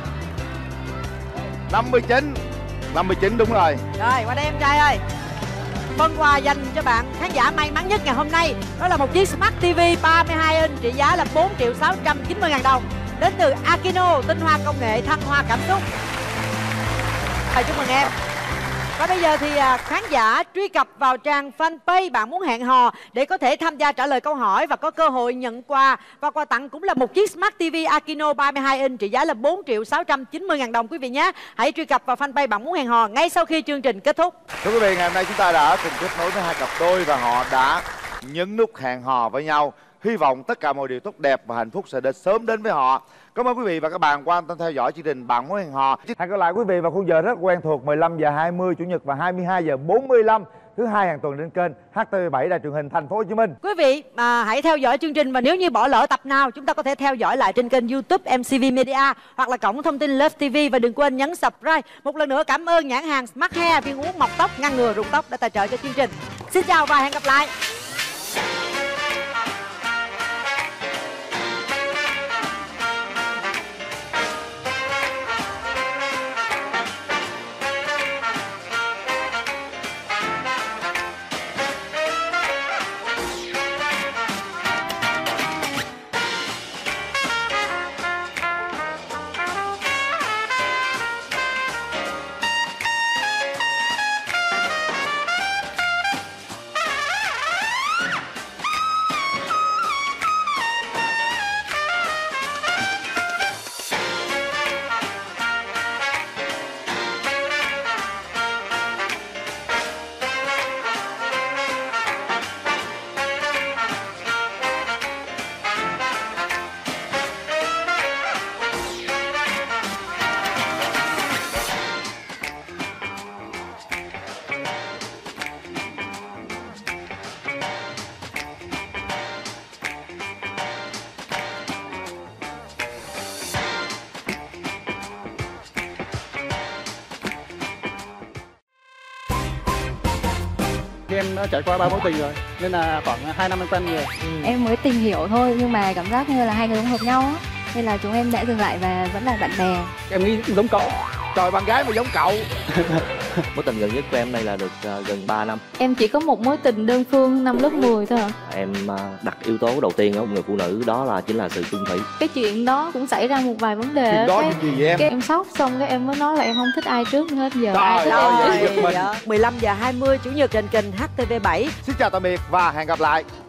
59 đúng rồi. Rồi qua đây em trai ơi. Phần quà dành cho bạn khán giả may mắn nhất ngày hôm nay đó là một chiếc Smart TV 32 inch trị giá là 4.690.000 đồng đến từ Akino, tinh hoa công nghệ thăng hoa cảm xúc. Chúc mừng em. Và bây giờ thì khán giả truy cập vào trang fanpage Bạn Muốn Hẹn Hò để có thể tham gia trả lời câu hỏi và có cơ hội nhận quà. Và quà tặng cũng là một chiếc Smart TV Akino 32 inch trị giá là 4.690.000 đồng quý vị nhé. Hãy truy cập vào fanpage Bạn Muốn Hẹn Hò ngay sau khi chương trình kết thúc. Thưa quý vị, ngày hôm nay chúng ta đã cùng kết nối với hai cặp đôi và họ đã nhấn nút hẹn hò với nhau. Hy vọng tất cả mọi điều tốt đẹp và hạnh phúc sẽ sớm đến với họ. Cảm ơn quý vị và các bạn quan tâm theo dõi chương trình Bạn Muốn Hẹn Hò. Hẹn gặp lại quý vị vào khung giờ rất quen thuộc 15 giờ 20 Chủ nhật và 22 giờ 45 thứ hai hàng tuần trên kênh HTV7 Đài Truyền hình Thành phố Hồ Chí Minh. Quý vị hãy theo dõi chương trình và nếu như bỏ lỡ tập nào chúng ta có thể theo dõi lại trên kênh YouTube MCV Media hoặc là cổng thông tin Love TV và đừng quên nhấn subscribe. Một lần nữa cảm ơn nhãn hàng Smart Hair, viên uống mọc tóc ngăn ngừa rụng tóc đã tài trợ cho chương trình. Xin chào và hẹn gặp lại. em đã trải qua 3 mối tình rồi, nên là khoảng 2 năm em quen người. Em mới tìm hiểu thôi nhưng mà cảm giác như là hai người không hợp nhau á, nên là chúng em đã dừng lại và vẫn là bạn bè. Em nghĩ giống cậu. Trời, bạn gái mà giống cậu. Mối tình gần nhất của em đây là được gần 3 năm. Em chỉ có một mối tình đơn phương năm lớp 10 thôi ạ. Em đặt yếu tố đầu tiên ở một người phụ nữ đó là chính là sự chung thủy. Cái chuyện đó cũng xảy ra một vài vấn đề. Chuyện đó chuyện gì vậy em? Cái em sốc xong cái em mới nói là em không thích ai trước nữa hết giờ. Trời ai thích ơi, em. giật mình. 15 giờ 20 Chủ nhật trên kênh HTV7. Xin chào tạm biệt và hẹn gặp lại.